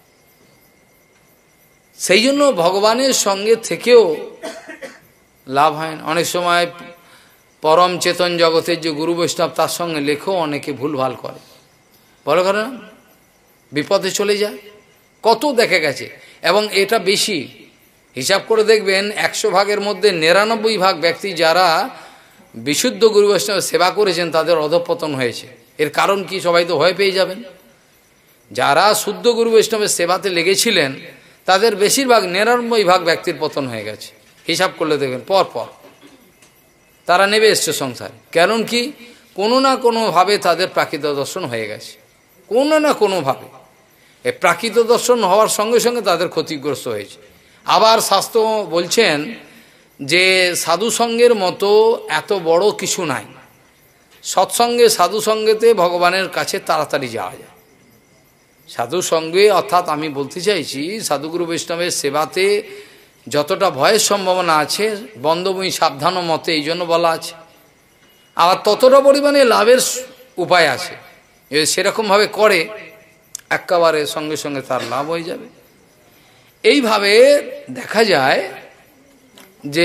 সেই জন্য ভগবানের সঙ্গে থেকেও লাভ হয় না। অনেক সময় পরম চেতন জগতের যে গুরু বৈষ্ণব, তার সঙ্গে লেখেও অনেকে ভুলভাল করে, বলো করে না, বিপদে চলে যায়। কত দেখা গেছে। এবং এটা বেশি হিসাব করে দেখবেন, একশো ভাগের মধ্যে নিরানব্বই ভাগ ব্যক্তি যারা বিশুদ্ধ গুরু বৈষ্ণবের সেবা করেছেন, তাদের অধঃপতন হয়েছে। এর কারণ কি? সবাই তো ভয় পেয়ে যাবেন। যারা শুদ্ধ গুরু বৈষ্ণবের সেবাতে লেগেছিলেন, তাদের বেশিরভাগ নিরানব্বই ভাগ ব্যক্তির পতন হয়ে গেছে। হিসাব করলে দেখবেন পর পর তারা নেমে এসছে সংসারে। কারণ কি? কোনো না কোনোভাবে তাদের প্রাকৃত দর্শন হয়ে গেছে, কোনো না কোনোভাবে। এই প্রাকৃত দর্শন হওয়ার সঙ্গে সঙ্গে তাদের ক্ষতিগ্রস্ত হয়েছে। আবার শাস্ত্র বলছেন যে সাধুসঙ্গের মতো এত বড় কিছু নাই। সৎসঙ্গে সাধুসঙ্গেতে ভগবানের কাছে তাড়াতাড়ি যাওয়া যায়। সাধুসঙ্গে অর্থাৎ আমি বলতে চাইছি, সাধুগুরু বৈষ্ণবের সেবাতে যতটা ভয়ের সম্ভাবনা আছে, বন্ধবই সাবধান মতে এই জন্য বলা আছে। আবার ততটা পরিমাণে লাভের উপায় আছে। সেরকমভাবে করে একেবারে সঙ্গে সঙ্গে তার লাভ হয়ে যাবে। এইভাবে দেখা যায় যে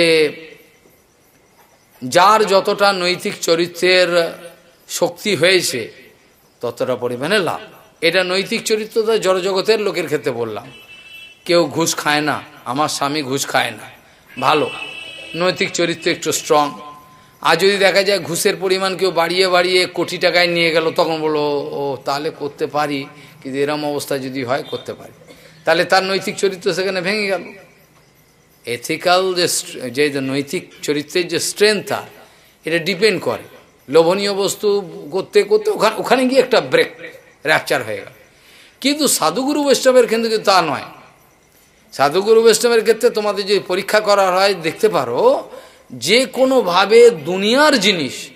যার যতটা নৈতিক চরিত্রের শক্তি হয়েছে, ততটা পরিমাণে লাভ। এটা নৈতিক চরিত্রটা জড়জগতের লোকের ক্ষেত্রে বললাম। কেউ ঘুষ খায় না, আমার স্বামী ঘুষ খায় না, ভালো, নৈতিক চরিত্র একটু স্ট্রং। আর যদি দেখা যায় ঘুষের পরিমাণ কেউ বাড়িয়ে বাড়িয়ে কোটি টাকায় নিয়ে গেল, তখন বলো ও তাহলে করতে পারি, কিন্তু এরম অবস্থা যদি হয় করতে পারি, তাহলে তার নৈতিক চরিত্র সেখানে ভেঙে গেল। এথিক্যাল যে যে নৈতিক চরিত্রের যে স্ট্রেংথ, তার এটা ডিপেন্ড করে। লোভনীয় বস্তু করতে করতে ওখানে ওখানে গিয়ে একটা ব্রেক র্যাপচার হয়ে গেল। কিন্তু সাধুগুরু বৈষ্ণবের ক্ষেত্রে কিন্তু তা নয়। সাধুগুরু বৈষ্ণবের ক্ষেত্রে তোমাদের যদি পরীক্ষা করা হয়, দেখতে পারো যে কোনোভাবে দুনিয়ার জিনিস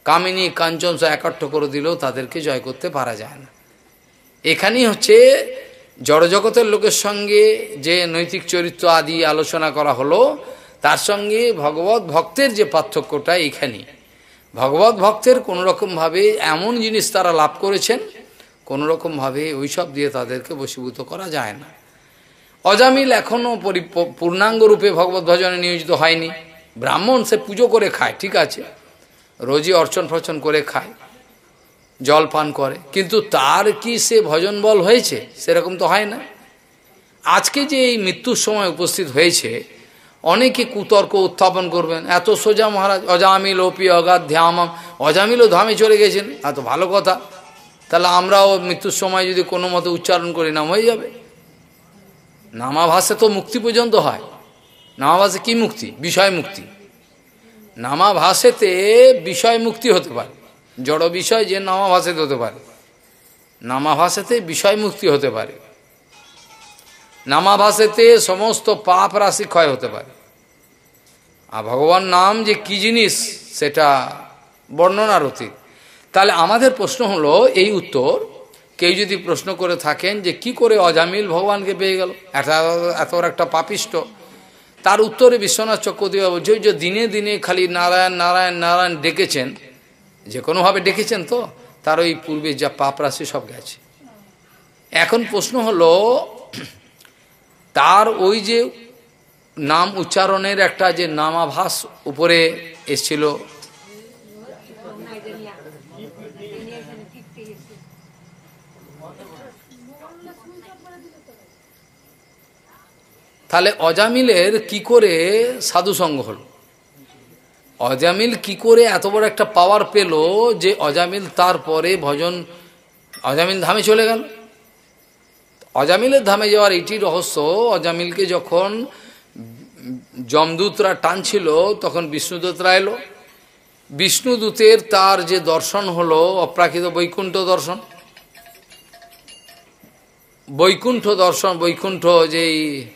কামিনী কাঞ্চন সব একাট্ঠ করে দিলেও তাদেরকে জয় করতে পারা যায় না। এখানেই হচ্ছে জড়জগতের লোকের সঙ্গে যে নৈতিক চরিত্র আদি আলোচনা করা হলো, তার সঙ্গে ভগবত ভক্তের যে পার্থক্যটা এইখানেই। ভগবত ভক্তের কোনোরকমভাবে এমন জিনিস তারা লাভ করেছেন, কোনোরকমভাবে ওইসব দিয়ে তাদেরকে বশীভূত করা যায় না। অজামিল এখনও পূর্ণাঙ্গ রূপে ভগবত ভজনে নিয়োজিত হয়নি। ব্রাহ্মণ সে পুজো করে খায়, ঠিক আছে, রোজই অর্চন ফর্চন করে খায়, জল পান করে, কিন্তু তার কি সে ভজন বল হয়েছে? সেরকম তো হয় না। আজকে যে এই মৃত্যুর সময় উপস্থিত হয়েছে, অনেকে কুতর্ক উত্থাপন করবেন, এত সোজা মহারাজ, অজামিল ওপি অগাধ ধ্যাম, অজামিলও ধামে চলে গেছেন, এত ভালো কথা, তাহলে আমরাও মৃত্যুর সময় যদি কোনো মতে উচ্চারণ করি নাম হয়ে যাবে। নামাভাসে তো মুক্তি পর্যন্ত হয়। নামাভাসে কি মুক্তি? বিষয় মুক্তি। নামাভাসেতে বিষয় মুক্তি হতে পারে, জড় বিষয় যে নামাভাসেতে হতে পারে, নামাভাসেতে বিষয় মুক্তি হতে পারে, নামাভাসেতে সমস্ত পাপ রাশি ক্ষয় হতে পারে। আর ভগবান নাম যে কি জিনিস সেটা বর্ণনার অতীত। তাহলে আমাদের প্রশ্ন হলো এই উত্তর, কেউ যদি প্রশ্ন করে থাকেন যে কি করে অজামিল ভগবানকে পেয়ে গেল, এত এত বড় একটা পাপিষ্ট, তার উত্তরে বিশ্বনাথ চক্রবর্তী বলছে যে দিনে দিনে খালি নারায়ণ নারায়ণ নারায়ণ ডেকেছেন, যে কোনোভাবে ডেকেছেন, তো তার ওই পূর্বে যা পাপ রাশি সব গেছে। এখন প্রশ্ন হলো তার ওই যে নাম উচ্চারণের একটা যে নামাভাস উপরে এসছিল, তাহলে অজামিলের কি করে সাধুসঙ্গ হলো? অজামিল কি করে এত বড় একটা পাওয়ার পেল যে অজামিল তারপরে ভজন, অজামিল ধামে চলে গেল? অজামিলের ধামে যাওয়ার এটি রহস্য। অজামিলকে যখন যমদূতরা টানছিল, তখন বিষ্ণুদূতরা এলো। বিষ্ণুদূতের তার যে দর্শন হলো অপ্রাকৃত বৈকুণ্ঠ দর্শন, বৈকুণ্ঠ দর্শন, বৈকুণ্ঠ যেই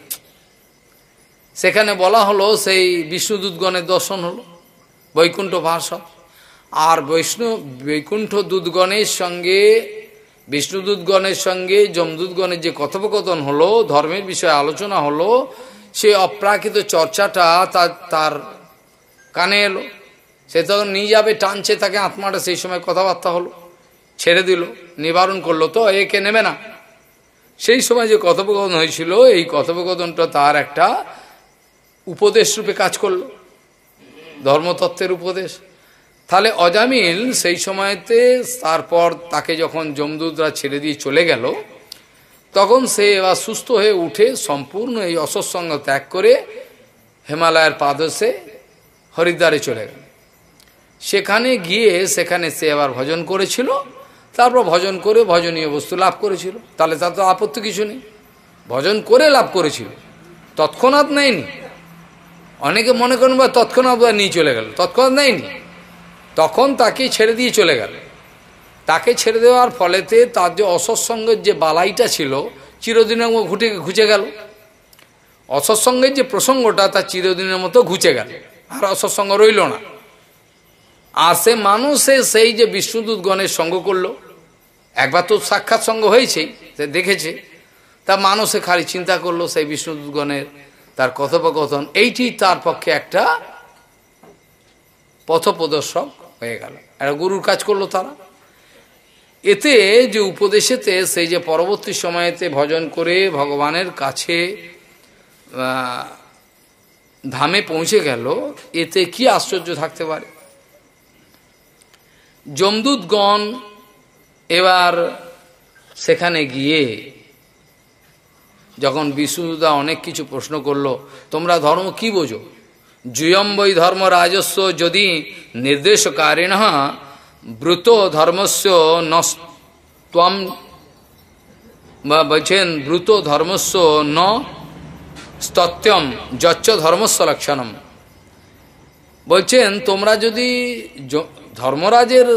সেখানে বলা হলো, সেই বিষ্ণুদূতগণের দর্শন হলো, বৈকুণ্ঠ ভাষা। আর বৈষ্ণু বৈকুণ্ঠ দূতগণের সঙ্গে, বিষ্ণুদূতগণের সঙ্গে যমদূতগণের যে কথোপকথন হলো, ধর্মের বিষয়ে আলোচনা হলো, সে অপ্রাকৃত চর্চাটা তার তার কানে এলো। সে তখন নিয়ে যাবে, টানছে তাকে আত্মাটা, সেই সময় কথাবার্তা হলো, ছেড়ে দিল, নিবারণ করলো, তো একে নেবে না। সেই সময় যে কথোপকথন হয়েছিল, এই কথোপকথনটা তার একটা উপদেশ রূপে কাজ করল, ধর্মতত্ত্বের উপদেশ। তাহলে অজামিল সেই সময়তে, তারপর তাকে যখন যমদূতরা ছেড়ে দিয়ে চলে গেল, তখন সে এবার সুস্থ হয়ে উঠে সম্পূর্ণ এই অসৎসঙ্গ ত্যাগ করে হিমালয়ের পাদদেশে হরিদ্বারে চলে গেল। সেখানে গিয়ে সেখানে সে আবার ভজন করেছিল, তারপর ভজন করে ভজনীয় বস্তু লাভ করেছিল। তাহলে তার তো আপত্তি কিছু নেই, ভজন করে লাভ করেছিল, তৎক্ষণাৎ নেয়নি। অনেকে মনে করেন বা তৎক্ষণাৎ নিয়ে চলে গেল, তৎক্ষণাৎ নেয়নি, তখন তাকে ছেড়ে দিয়ে চলে গেল। তাকে ছেড়ে দেওয়ার ফলেতে তার যে অসৎসঙ্গের যে বালাইটা ছিল, চিরদিনের মতো ঘুটে ঘুচে গেল। অসৎসঙ্গের যে প্রসঙ্গটা তার চিরদিনের মতো ঘুচে গেল, আর অসৎসঙ্গ রইল না। আর সে মানুষে সেই যে বিষ্ণুদূতগণের সঙ্গ করলো, একবার তো সাক্ষাৎ সঙ্গ হয়েছেই, সে দেখেছে, তা মানুষে খালি চিন্তা করলো সেই বিষ্ণুদূতগণের তার কথোপকথন, এইটি তার পক্ষে একটা পথপ্রদর্শক হয়ে গেল, একটা গুরুর কাজ করলো তারা। এতে যে উপদেশেতে সেই যে পরবর্তী সময়েতে ভজন করে ভগবানের কাছে ধামে পৌঁছে গেল, এতে কি আশ্চর্য থাকতে পারে? যমদূতগণ এবার সেখানে গিয়ে যখন বিষ্ণুদূতা অনেক কিছু প্রশ্ন করলো, তোমরা ধর্ম কি বোঝো? জুয়ম বৈ ধর্ম রাজস্ব যদি নির্দেশকারিণ ব্রুত ধর্মস্য নম, বা বলছেন ব্রুত ধর্মস্য ন স্তত্যম যচ্চ ধর্মস্য লক্ষণম। বলছেন তোমরা যদি ধর্মরাজের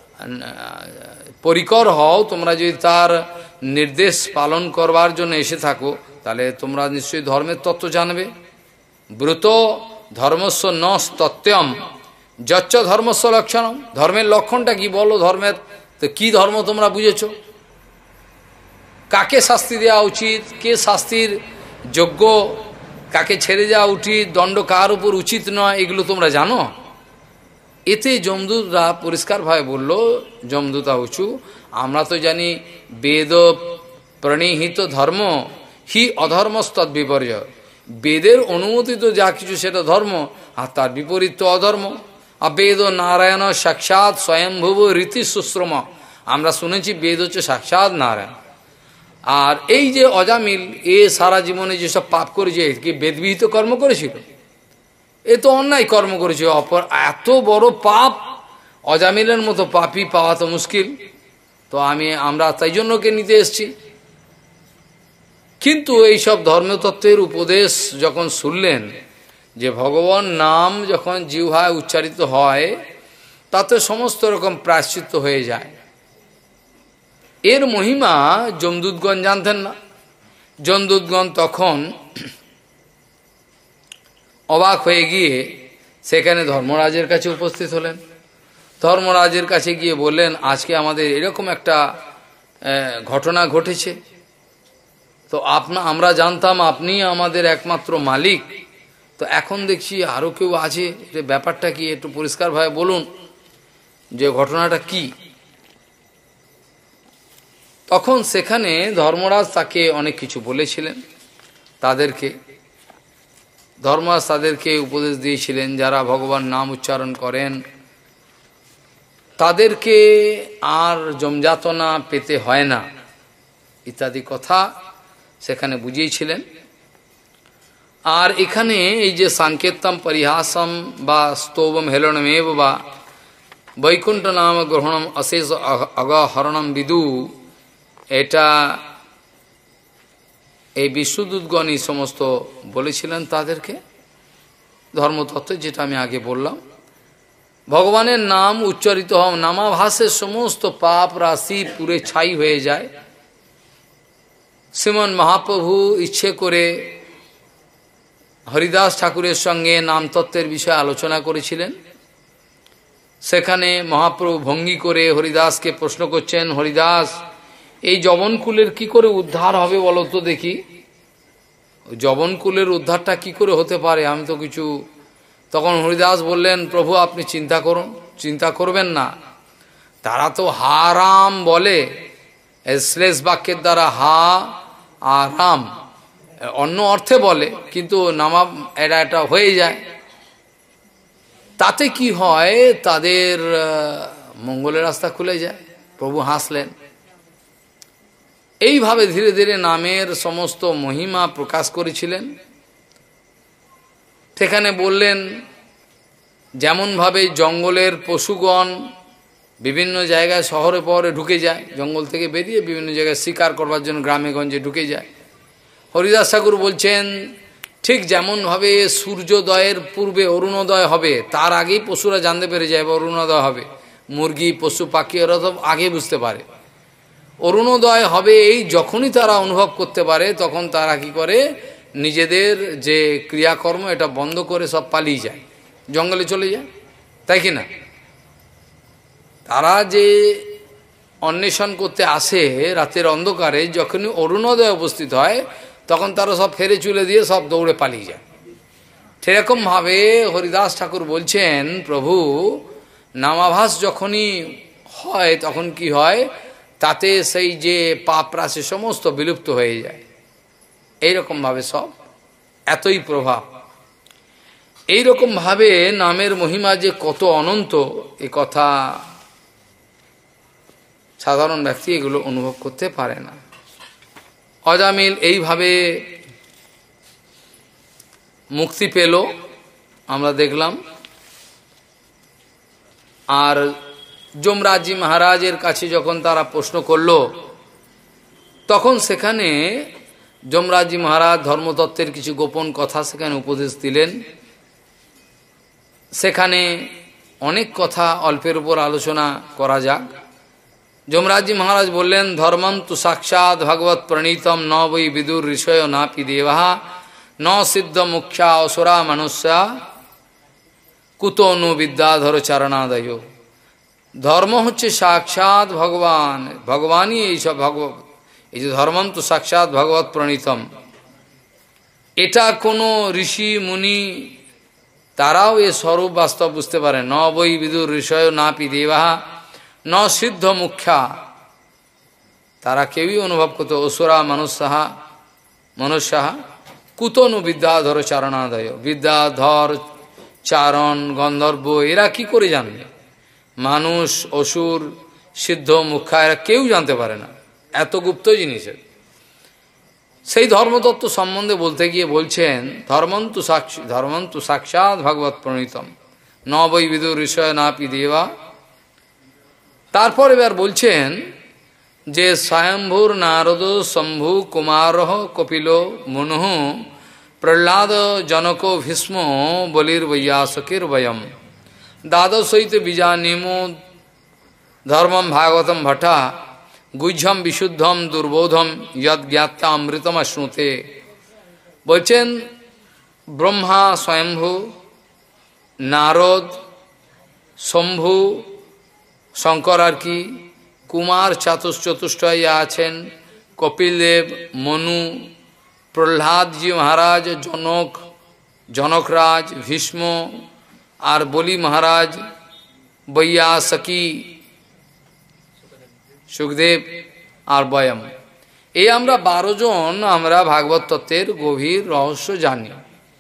পরিকর হও, তোমরা যদি তার নির্দেশ পালন করবার জন্য এসে থাকো, তাহলে তোমরা নিশ্চয়ই ধর্মের তত্ত্ব জানবে। ব্রত ধর্মস্য ন স্তত্যম, যচ্চ ধর্মস্য লক্ষণম, ধর্মের লক্ষণটা কি বলো, ধর্মের তো কি ধর্ম তোমরা বুঝেছ, কাকে শাস্তি দেওয়া উচিত, কে শাস্তির যোগ্য, কাকে ছেড়ে যাওয়া উচিত, দণ্ড কার উপর উচিত নয়, এগুলো তোমরা জানো। এতে যমদূতরা পরিষ্কারভাবে বলল, যমদূতা উঁচু, আমরা তো জানি বেদ প্রণীহিত ধর্ম হি অধর্মস্তৎ বিপর্য, বেদের অনুমোদিত যা কিছু সেটা ধর্ম, আর তার বিপরীত তো অধর্ম। আর বেদ নারায়ণ সাক্ষাৎ স্বয়ংভুব রীতি সুশ্রম, আমরা শুনেছি বেদ হচ্ছে সাক্ষাৎ নারায়ণ। আর এই যে অজামিল, এ সারা জীবনে যেসব পাপ করেছে, কি বেদবিহিত কর্ম করেছিল, এ তো অন্যায় কর্ম করেছে, অপর এত বড় পাপ, অজামিলের মতো পাপই পাওয়া তো মুশকিল। তো আমি আমরা তাই জন্য কে নিতে এসছি। কিন্তু এইসব ধর্মতত্ত্বের উপদেশ যখন শুনলেন, যে ভগবান নাম যখন জিহ্বায় উচ্চারিত হয় তাতে সমস্ত রকম প্রায়শ্চিত্ত হয়ে যায়, এর মহিমা যমদূতগণ জানতেন না। যমদূতগণ তখন অবাক হয়ে গিয়ে সেখানে ধর্মরাজের কাছে উপস্থিত হলেন। ধর্মরাজের কাছে গিয়ে বললেন, আজকে আমাদের এরকম একটা ঘটনা ঘটেছে, তো আপনা আমরা জানতাম আপনি আমাদের একমাত্র মালিক, তো এখন দেখছি আরও কেউ আছে, এটা ব্যাপারটা কি একটু পরিষ্কারভাবে বলুন যে ঘটনাটা কি। তখন সেখানে ধর্মরাজ তাকে অনেক কিছু বলেছিলেন, তাদেরকে ধর্মরাজ তাদেরকে উপদেশ দিয়েছিলেন, যারা ভগবান নাম উচ্চারণ করেন তাদেরকে আর জমযাতনা পেতে হয় না, ইত্যাদি কথা সেখানে বুঝিয়েছিলেন। আর এখানে এই যে সাংকেতম পরিহাসম বা স্তোভম হেলনমেব বা বৈকুণ্ঠ নাম গ্রহণম অশেষ অগহরণম বিদু, এটা এই বিষ্ণুদূতগণ এই সমস্ত বলেছিলেন তাদেরকে ধর্মতত্ত্ব, যেটা আমি আগে বললাম। ভগবানের নাম উচ্চারিত হওয়া, নামাভাসের সমস্ত পাপ রাশি পুরে ছাই হয়ে যায়। শ্রীমন মহাপ্রভু ইচ্ছে করে হরিদাস ঠাকুরের সঙ্গে নামতত্ত্বের বিষয়ে আলোচনা করেছিলেন। সেখানে মহাপ্রভু ভঙ্গি করে হরিদাসকে প্রশ্ন করছেন, হরিদাস এই যবনকুলের কি করে উদ্ধার হবে বলো তো দেখি, যবনকুলের উদ্ধারটা কি করে হতে পারে, আমি তো কিছু। তখন হরিদাস বললেন, প্রভু আপনি চিন্তা করুন, চিন্তা করবেন না, তারা তো হা রাম বলে, শ্লেষ বাক্যের দ্বারা হা আর রাম অন্য অর্থে বলে, কিন্তু নামা এটা এটা হয়ে যায়, তাতে কি হয় তাদের মঙ্গলের রাস্তা খুলে যায়। প্রভু হাসলেন। এইভাবে ধীরে ধীরে নামের সমস্ত মহিমা প্রকাশ করেছিলেন। সেখানে বললেন, যেমনভাবে জঙ্গলের পশুগণ বিভিন্ন জায়গায় শহরে পরে ঢুকে যায়, জঙ্গল থেকে বেরিয়ে বিভিন্ন জায়গায় শিকার করবার জন্য গ্রামে গঞ্জে ঢুকে যায়। হরিদাস ঠাকুর বলছেন, ঠিক যেমনভাবে সূর্যোদয়ের পূর্বে অরুণোদয় হবে, তার আগেই পশুরা জানতে পেরে যায় অরুণোদয় হবে, মুরগি পশু পাখি ওরা তো আগে বুঝতে পারে অরুণোদয় হবে। এই যখনই তারা অনুভব করতে পারে তখন তারা কি করে, নিজেদের যে ক্রিয়াকর্ম এটা বন্ধ করে সব পালিয়ে যায়, জঙ্গলে চলে যায়, তাই কি না? তারা যে অন্বেষণ করতে আসে রাতের অন্ধকারে, যখনই অরুণোদয় উপস্থিত হয় তখন তারা সব ফেরে চুলে দিয়ে সব দৌড়ে পালিয়ে যায়। সেরকমভাবে হরিদাস ঠাকুর বলছেন, প্রভু নামাভাস যখনই হয় তখন কি হয়, তাতে সেই যে পাপ রাশি সমস্ত বিলুপ্ত হয়ে যায়। এইরকমভাবে সব এতই প্রভাব। এইরকমভাবে নামের মহিমা যে কত অনন্ত, এ কথা সাধারণ ব্যক্তি এগুলো অনুভব করতে পারে না। অজামিল এইভাবে মুক্তি পেল, আমরা দেখলাম। আর যমরাজি মহারাজের কাছে যখন তারা প্রশ্ন করল, তখন সেখানে যমরাজি মহারাজ ধর্মতত্ত্বের কিছু গোপন কথা সেখানে উপদেশ দিলেন। সেখানে অনেক কথা অল্পের উপর আলোচনা করা যাক। যমরাজি মহারাজ বললেন, ধর্মম তু সাক্ষাৎ ভগবত প্রণীতম ন বৈ বিদুর ঋষয় নাপি দেবা ন সিদ্ধ মুখ্যা অসুরা মনুষ্যা কুতো নু বিদ্যাধর চারণাদয়। ধর্ম হচ্ছে সাক্ষাৎ ভগবান, ভগবানই এইসব ভগব এই যে ধর্মম তো সাক্ষাৎ ভগবত প্রণীতম। এটা কোনো ঋষি মুনি তারাও এ স্বরূপ বাস্তব বুঝতে পারে। ন বৈ বিদুর ঋষয় নাপি দেবা ন সিদ্ধ মুখ্যা, তারা কেউই অনুভব করতো। অসুরা মনুষ্যাহা মনুষ্যাহা কুতনু বিদ্যাধর চারণাদয়। বিদ্যাধর, চারণ, গন্ধর্ব এরা কি করে জানবে? মানুষ, অসুর, সিদ্ধ, মুখ্যা এরা কেউ জানতে পারে না, এত গুপ্ত জিনিসের। সেই ধর্মতত্ত্ব সম্বন্ধে বলতে গিয়ে বলছেন ধর্মন্তু সাক্ষী ধর্মন্তু সাক্ষাৎ ভগবত প্রণীতম ন বৈ বিদুর ঋষয় নাপি দেবা। তারপর এবার বলছেন যে স্বয়ম্ভুর নারদ শম্ভু কুমার কপিল মনুঃ প্রহ্লাদ জনক ভীষ্ম বলির বৈয়াসকির বয়ম দ্বাদশৈত বীজানিমো ধর্মম ভাগবতম ভট্টা গুহ্যম বিশুদ্ধম দুর্বোধম যদ জ্ঞাতা অমৃতম শ্নুতে। বলছেন ব্রহ্মা স্বয়ম্ভু, নারদ, শম্ভু শঙ্কর আর কি, কুমার চাতুষ চতুষ্টয় আছেন, কপিলদেব, মনু, প্রহ্লাদজি মহারাজ, জনক জনকরাজ, ভীষ্ম আর বলি মহারাজ, বৈয়াসকি, সুখদেব আর বয়ম। এই আমরা বারো জন আমরা ভাগবত তত্ত্বের গভীর রহস্য জানি।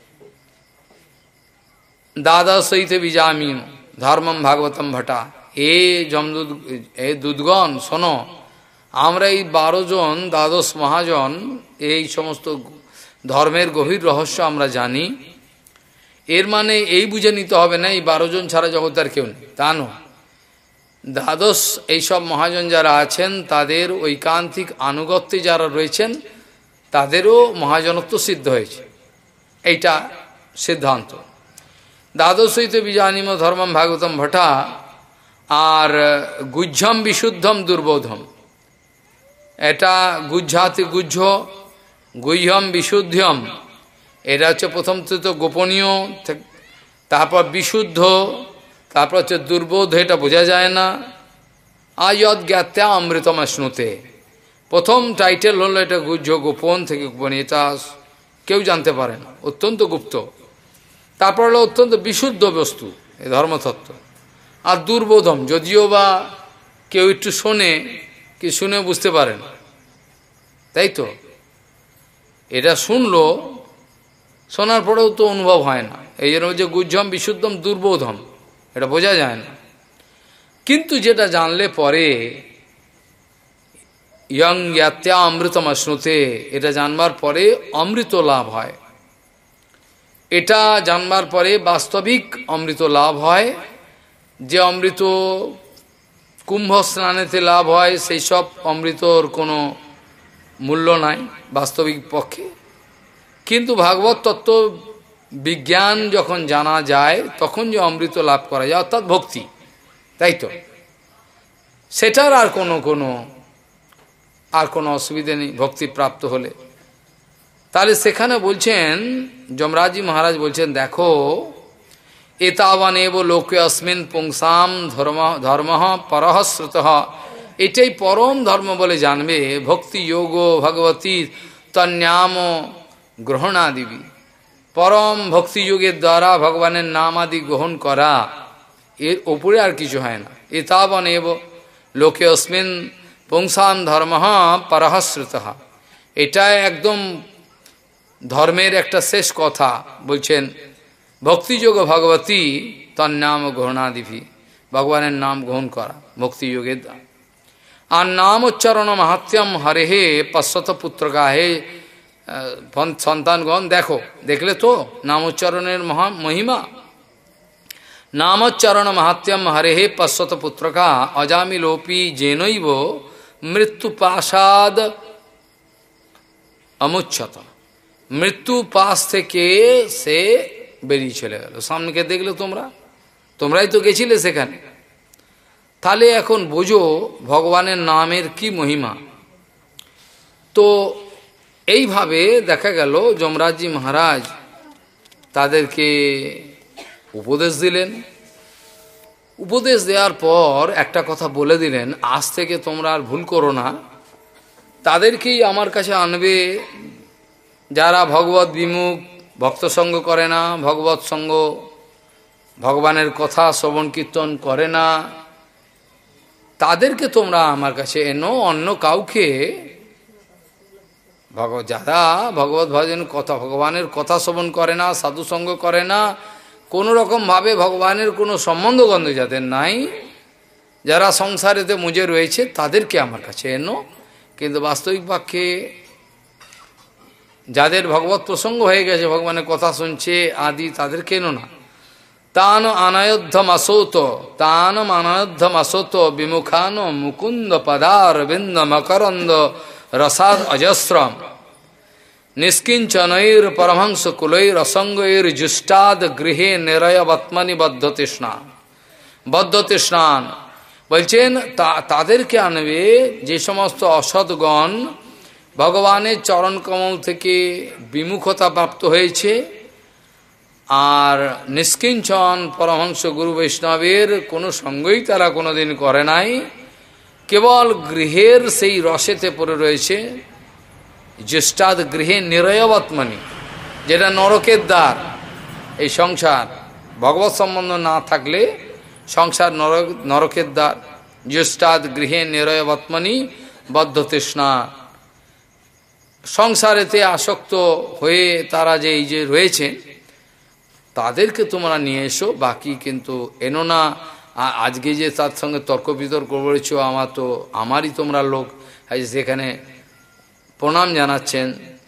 দাদা সহিত বিজামি ধর্মম ভাগবতম ভট্টা। এ যমদূত, এ দুধগণ শোনো, আমরা এই বারো জন দ্বাদশ মহাজন এই সমস্ত ধর্মের গভীর রহস্য আমরা জানি। এর মানে এই বুঝে নিতে হবে না এই বারো জন ছাড়া জগৎ আর কেউ নেই, তা নয়। দ্বাদশ এইসব মহাজন যারা আছেন তাদের ঐকান্তিক আনুগত্যে যারা রয়েছেন তাদেরও মহাজনত্ব সিদ্ধ হয়েছে, এইটা সিদ্ধান্ত। দ্বাদশ হইতে বিজানিম ধর্মম ভাগবতম ভট্টা আর গুহ্যম বিশুদ্ধম দুর্বোধম, এটা গুহ্যাতি গুহ্য, গুহ্যম বিশুদ্ধম, এটা হচ্ছে প্রথম তো গোপনীয়, তারপর বিশুদ্ধ, তারপর হচ্ছে দুর্বোধ, এটা বোঝা যায় না। আয়দ জ্ঞাত্যা অমৃতম শ্নুতে, প্রথম টাইটেল হলো এটা গুহ্য, গোপন থেকে গোপন, এটা কেউ জানতে পারে না, অত্যন্ত গুপ্ত। তারপর হলো অত্যন্ত বিশুদ্ধ বস্তু এই ধর্মতত্ত্ব। আর দুর্বোধম, যদিও বা কেউ একটু শোনে, কি শুনে বুঝতে পারে না, তাই তো। এটা শুনলো, শোনার পরেও তো অনুভব হয় না, এই জন্য যে গুহ্যম বিশুদ্ধম দুর্বোধম, এটা বোঝা যায় না। কিন্তু যেটা জানলে পরে ইয়ং জ্ঞাত্যা অমৃতম শ্নুতে, এটা জানবার পরে অমৃত লাভ হয়। এটা জানবার পরে বাস্তবিক অমৃত লাভ হয়। যে অমৃত কুম্ভ স্নানেতে লাভ হয় সেই সব অমৃতর কোনো মূল্য নাই বাস্তবিক পক্ষে। কিন্তু ভাগবত তত্ত্ব বিজ্ঞান যখন জানা যায় তখন যে অমৃত লাভ করা যায়, অর্থাৎ ভক্তি, তাই তো, সেটার আর কোনো কোনো আর কোনো অসুবিধা নেই ভক্তি প্রাপ্ত হলে। তাহলে সেখানে বলছেন যমরাজি মহারাজ বলছেন, দেখো এতাবানেব লোকে অস্মিন পুংসাম ধর্ম ধর্ম পরহশ্রুত, এটাই পরম ধর্ম বলে জানবে। ভক্তি যোগ ভগবতী তন্যাম গ্রহণাদিবি, পরম ভক্তিযোগের দ্বারা ভগবানের নাম আদি গ্রহণ করা, এর ওপরে আর কিছু হয় না। এতাবনেব লোকে অস্মিন পুংসাম ধর্ম পরহশ্রুত, এটা একদম ধর্মের একটা শেষ কথা বলছেন। ভক্তিযোগ ভগবতী তন্নাম গ্রহণাদিভি, ভগবানের নাম গ্রহণ করা ভক্তিযোগের দ্বারা। আর নাম উচ্চারণ মাহাত্ম্যম হরে হে পশ্বত পুত্রকা, হে সন্তানগণ দেখো, দেখলে তো নাম উচ্চারণের মহা মহিমা। নামোচ্চারণ মাহাত্ম্যম হরে হে পশ্বত পুত্রকা অজামিলোপি জেনৈব মৃত্যু পাশাদ অমুচ্ছত, মৃত্যু পাশ থেকে সে বেরিয়ে চলে গেল। সামনেকে দেখলে তোমরা, তোমরাই তো গেছিলে সেখানে। তাহলে এখন বোঝো ভগবানের নামের কি মহিমা। তো এইভাবে দেখা গেল যমরাজজি মহারাজ তাদেরকে উপদেশ দিলেন। উপদেশ দেওয়ার পর একটা কথা বলে দিলেন, আজ থেকে তোমরা আর ভুল করো না, তাদেরকেই আমার কাছে আনবে যারা ভগবত বিমুখ, ভক্ত সঙ্গ করে না, ভগবত সঙ্গ ভগবানের কথা শ্রবণ কীর্তন করে না, তাদেরকে তোমরা আমার কাছে এনো। অন্য কাউকে ভগবত যারা ভগবত ভজন কথা ভগবানের কথা শ্রবণ করে না, সাধুসঙ্গ করে না, কোনো রকমভাবে ভগবানের কোনো সম্বন্ধ গন্ধ যাদের নাই, যারা সংসারেতে মুজে রয়েছে, তাদেরকে আমার কাছে এনো। কিন্তু বাস্তবিক পক্ষে যাদের ভগবত প্রসঙ্গ হয়ে গেছে, ভগবানের কথা শুনছে আদি, তাদেরকে এনো না। তান অনায়োধ্যম আসৌত তান অনায়োধ্যম আসৌত বিমুখান মুকুন্দ পদার বিন্দ মকরন্দ রসাদ অজস্রম নিষ্কিঞ্চনৈর পরমহংস কুলৈর অসঙ্গৈর জুষ্টাদ গৃহে নিরয়বত্মনি বদ্ধ তৃষ্ণা বদ্ধ তৃষ্ণান। বলছেন তাদেরকে আনবে যে সমস্ত অসৎগণ ভগবানের চরণ কমল থেকে বিমুখতা প্রাপ্ত হয়েছে, আর নিষ্কিঞ্চন পরমহংস গুরু বৈষ্ণবের কোনো সঙ্গই তারা কোনোদিন করে নাই, কেবল গৃহের সেই রসেতে পড়ে রয়েছে। জ্যেষ্ঠাদ গৃহে নিরয়বত্মনি, যেটা নরকের দ্বার, এই সংসার ভগবত সম্বন্ধ না থাকলে সংসার নরক নরকের দ্বার। জ্যেষ্ঠাদ গৃহে নিরয়বত্মনি বদ্ধ তৃষ্ণা, সংসারেতে আসক্ত হয়ে তারা যে এই যে রয়েছে, তাদেরকে তোমরা নিয়ে এসো, বাকি কিন্তু এনো না। আজকে যে তার সঙ্গে তর্ক বিতর্ক করেছ, আমার তো আমারই তোমরা লোক, সেখানে প্রণাম জানাচ্ছেন।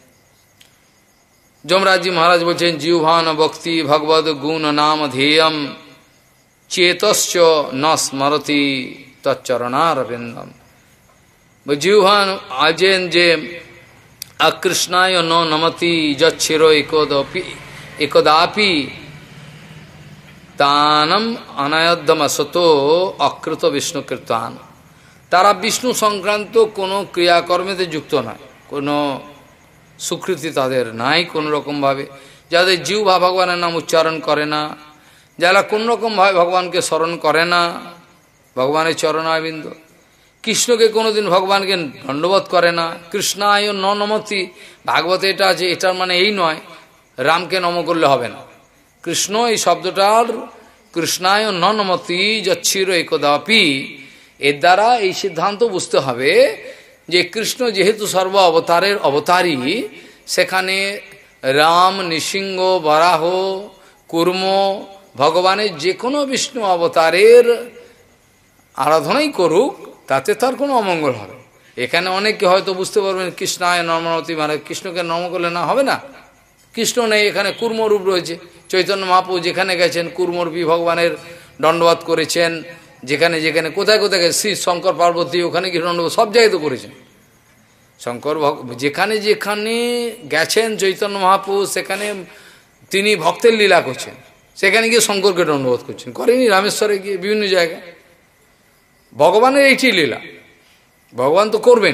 যমরাজজি মহারাজ বলছেন, জিহ্বান ভক্তি ভগবদ গুণ নাম ধ্যেয়ম চেতশ্চ ন স্মরতি তচ্চরণারবিন্দম। জিহ্বান আজেন যে আকৃষ্ণায় ন নমতি যচ্ছির একদপি একদাপি তানম অনায়ধ্যমসত অকৃত বিষ্ণু কীর্তন। তারা বিষ্ণু সংক্রান্ত কোনো ক্রিয়াকর্মেতে যুক্ত নয়, কোনো স্বীকৃতি তাদের নাই কোনো রকমভাবে। যাদের জিহ্বা ভগবানের নাম উচ্চারণ করে না, যারা কোন রকমভাবে ভগবানকে স্মরণ করে না, ভগবানের চরণারবিন্দ, কৃষ্ণকে কোনোদিন ভগবানকে দণ্ডবোধ করে না। কৃষ্ণায় ন নমতি, ভাগবতে এটা আছে, এটার মানে এই নয় রামকে নম করলে হবে না। কৃষ্ণ এই শব্দটার কৃষ্ণায় ন নমতি যচ্ছির একদাপি, এর দ্বারা এই সিদ্ধান্ত বুঝতে হবে যে কৃষ্ণ যেহেতু সর্ব অবতারের অবতারী, সেখানে রাম, নৃসিংহ, বরাহ, কুর্ম, ভগবানের যে কোনো বিষ্ণু অবতারের আরাধনাই করুক, তাতে তার কোনো অমঙ্গল হবে। এখানে অনেকে হয়তো বুঝতে পারবেন কৃষ্ণায় নর্মনতি, মানে কৃষ্ণকে নম করলে না হবে না, কৃষ্ণ নেই, এখানে কুর্মরূপ রয়েছে। চৈতন্য মহাপ্রভু যেখানে গেছেন কুর্মরূপী ভগবানের দণ্ডবাদ করেছেন, যেখানে যেখানে কোথায় কোথায় শ্রী শঙ্কর পার্বতী ওখানে কি দণ্ডবাদ সব জায়গায় তো করেছেন। শঙ্কর যেখানে যেখানে গেছেন চৈতন্য মহাপ্রভু, সেখানে তিনি ভক্তের লীলা করছেন, সেখানে গিয়ে শঙ্করকে দণ্ডবোধ করছেন, করেনি রামেশ্বরে গিয়ে বিভিন্ন জায়গায়। ভগবানের এইটি লীলা, ভগবান তো করবেন।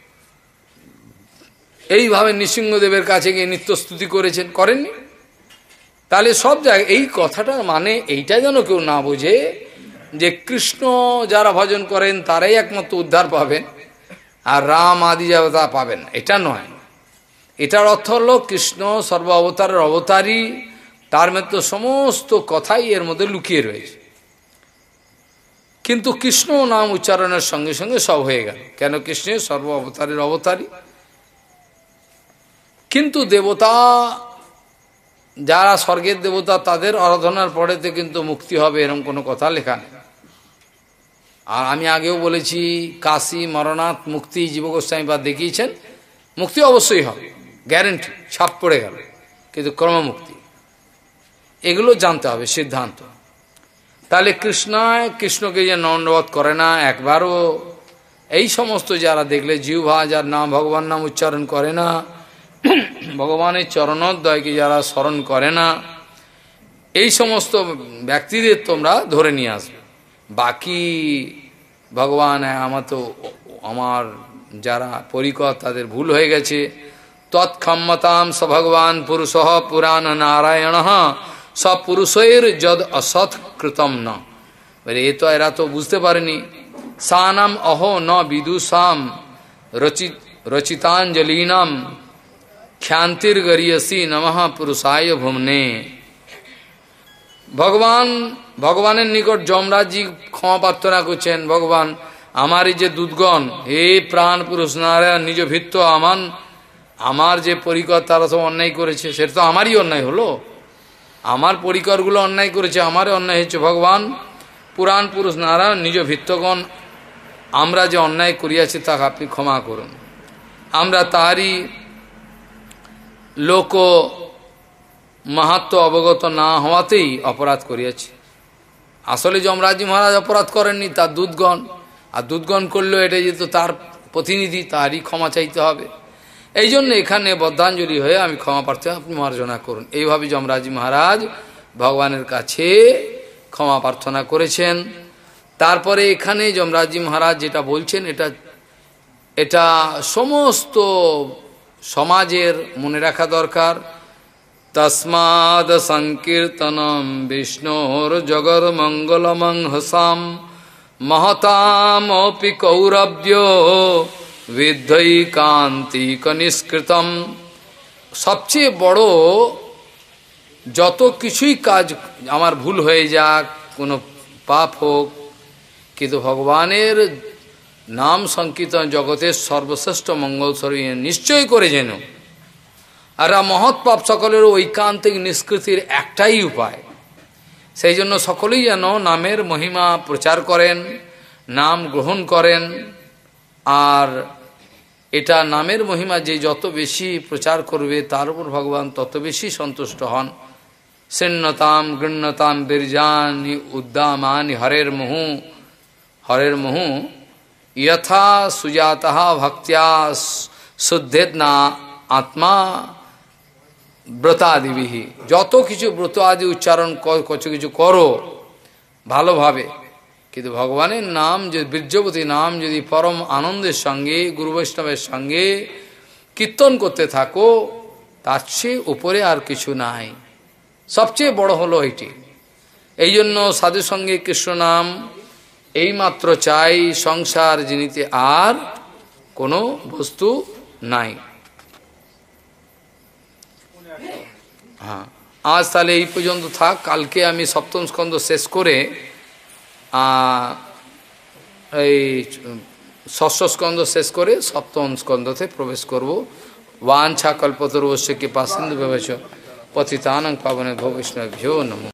এইভাবে নৃসিংহদেবের কাছে গিয়ে নিত্যস্তুতি করেছেন, করেননি? তাহলে সব জায়গায় এই কথাটার মানে এইটা যেন কেউ না বোঝে যে কৃষ্ণ যারা ভজন করেন তারাই একমাত্র উদ্ধার পাবেন, আর রাম আদি দেবতা পাবেন, এটা নয়। এটার অর্থ হল কৃষ্ণ সর্ব অবতারের অবতারী, তার মধ্যে সমস্ত কথাই এর মধ্যে লুকিয়ে রয়েছে। কিন্তু কৃষ্ণ নাম উচ্চারণের সঙ্গে সঙ্গে সব হয়ে গেল, কেন কৃষ্ণের সর্ব অবতারের অবতারী। কিন্তু দেবতা যারা স্বর্গের দেবতা, তাদের আরাধনার পরেতে কিন্তু মুক্তি হবে এরকম কোনো কথা লেখা নেই। আর আমি আগেও বলেছি, কাশী মরণাথ মুক্তি জীবগোস্বামীপাদ দেখিয়েছেন, মুক্তি অবশ্যই হবে, গ্যারেন্টি, ছাপ পড়ে গেল। কিন্তু ক্রমমুক্তি এগুলো জানতে হবে সিদ্ধান্ত। তাহলে কৃষ্ণায় কৃষ্ণকে যে দণ্ডবোধ করে না একবারও, এই সমস্ত যারা দেখলে জিহ্বা যার নাম ভগবান নাম উচ্চারণ করে না, ভগবানের চরণোদ্বয়কে যারা স্মরণ করে না, এই সমস্ত ব্যক্তিদের তোমরা ধরে নিয়ে আসবে। বাকি ভগবান আমার তো আমার যারা পরিকর তাদের ভুল হয়ে গেছে। তৎক্ষমতাম স ভগবান পুরুষ পুরাণ নারায়ণ সপুরুষের যদ অসৎ কৃতম ন। বলে এ তো এরা তো বুঝতে পারেনি। সানাম অহো ন বিদুষাম রচিত রচিতাঞ্জলিনাম খ্যান্তির গরিয়সী নমঃ পুরুষায় ভুমনে। ভগবান ভগবানের নিকট যমরাজজি ক্ষমা প্রার্থনা করছেন, ভগবান আমার এই যে দুধগণ, হে প্রাণ পুরুষ নারায়ণ নিজ ভিত্ত আমার আমার যে পরিকর তারা সব অন্যায় করেছে, সেটা তো আমারই অন্যায় হলো, আমার পরিকরগুলো অন্যায় করেছে, আমারই অন্যায় হয়েছে। ভগবান পুরাণ পুরুষ নারায়ণ নিজ ভিত্তগণ আমরা যে অন্যায় করিয়াছি তাকে আপনি ক্ষমা করুন। আমরা তারই লোক মাহাত্ম অবগত না হওয়াতেই অপরাধ করিয়াছি। আসলে যমরাজি মহারাজ অপরাধ করেননি, তার দুধগণ, আর দুধগণ করলেও এটা যেহেতু তার প্রতিনিধি, তারই ক্ষমা চাইতে হবে। এই জন্য এখানে বদ্ধাঞ্জলি হয়ে আমি ক্ষমা প্রার্থনা আপনি মার্জনা করুন। এইভাবে যমরাজি মহারাজ ভগবানের কাছে ক্ষমা প্রার্থনা করেছেন। তারপরে এখানে যমরাজি মহারাজ যেটা বলছেন, এটা এটা সমস্ত সমাজের মনে রাখা দরকার। তস্মাদ সংকীর্তনম বিষ্ণুর জগর মঙ্গলমংহসাম মহতামপি কৌরব্য বিদ্ধৈ কান্তিক নিষ্কৃতম। সবচেয়ে বড় যত কিছুই কাজ আমার ভুল হয়ে যাক, কোনো পাপ হোক, কিন্তু ভগবানের নাম সংকীর্তন জগতের সর্বশ্রেষ্ঠ মঙ্গল স্বরূপ নিশ্চয় করে যেন। আর মহৎ পাপ সকলের ঐকান্তিক নিষ্কৃতির একটাই উপায়, সেই জন্য সকলেই যেন নামের মহিমা প্রচার করেন, নাম গ্রহণ করেন। আর এটা নামের মহিমা যে যত বেশি প্রচার করবে তার উপর ভগবান তত বেশি সন্তুষ্ট হন। শৃণ্যতাম গৃণ্যতাম বীর্যানি উদ্দামানি হরের মুহু হরের মুহু যথা সুজাতঃ ভক্ত্যা শুদ্ধেদ না আত্মা ব্রতাদিবিহি। যত কিছু ব্রত আদি উচ্চারণ কত কিছু করো ভালোভাবে, কিন্তু ভগবানের নাম যদি বীর্যবতী নাম যদি পরম আনন্দের সঙ্গে গুরু বৈষ্ণবের সঙ্গে কীর্তন করতে থাকো, তার চেয়ে উপরে আর কিছু নাই। সবচেয়ে বড় হলো এটি। এই জন্য সাধু সঙ্গে কৃষ্ণ নাম এইমাত্র চাই, সংসার জিনিতে আর কোনো বস্তু নাই। হ্যাঁ, আজ তাহলে এই পর্যন্ত থাক। কালকে আমি সপ্তম স্কন্ধ শেষ করে এই ষষ্ঠ স্কন্ধ শেষ করে সপ্তম স্কন্ধতে প্রবেশ করব। वाञ्छा कल्पतरुश्च कृपा सिंधु भवच पतितानां पावनेभ्यो वैष्णवेभ्यो नमः।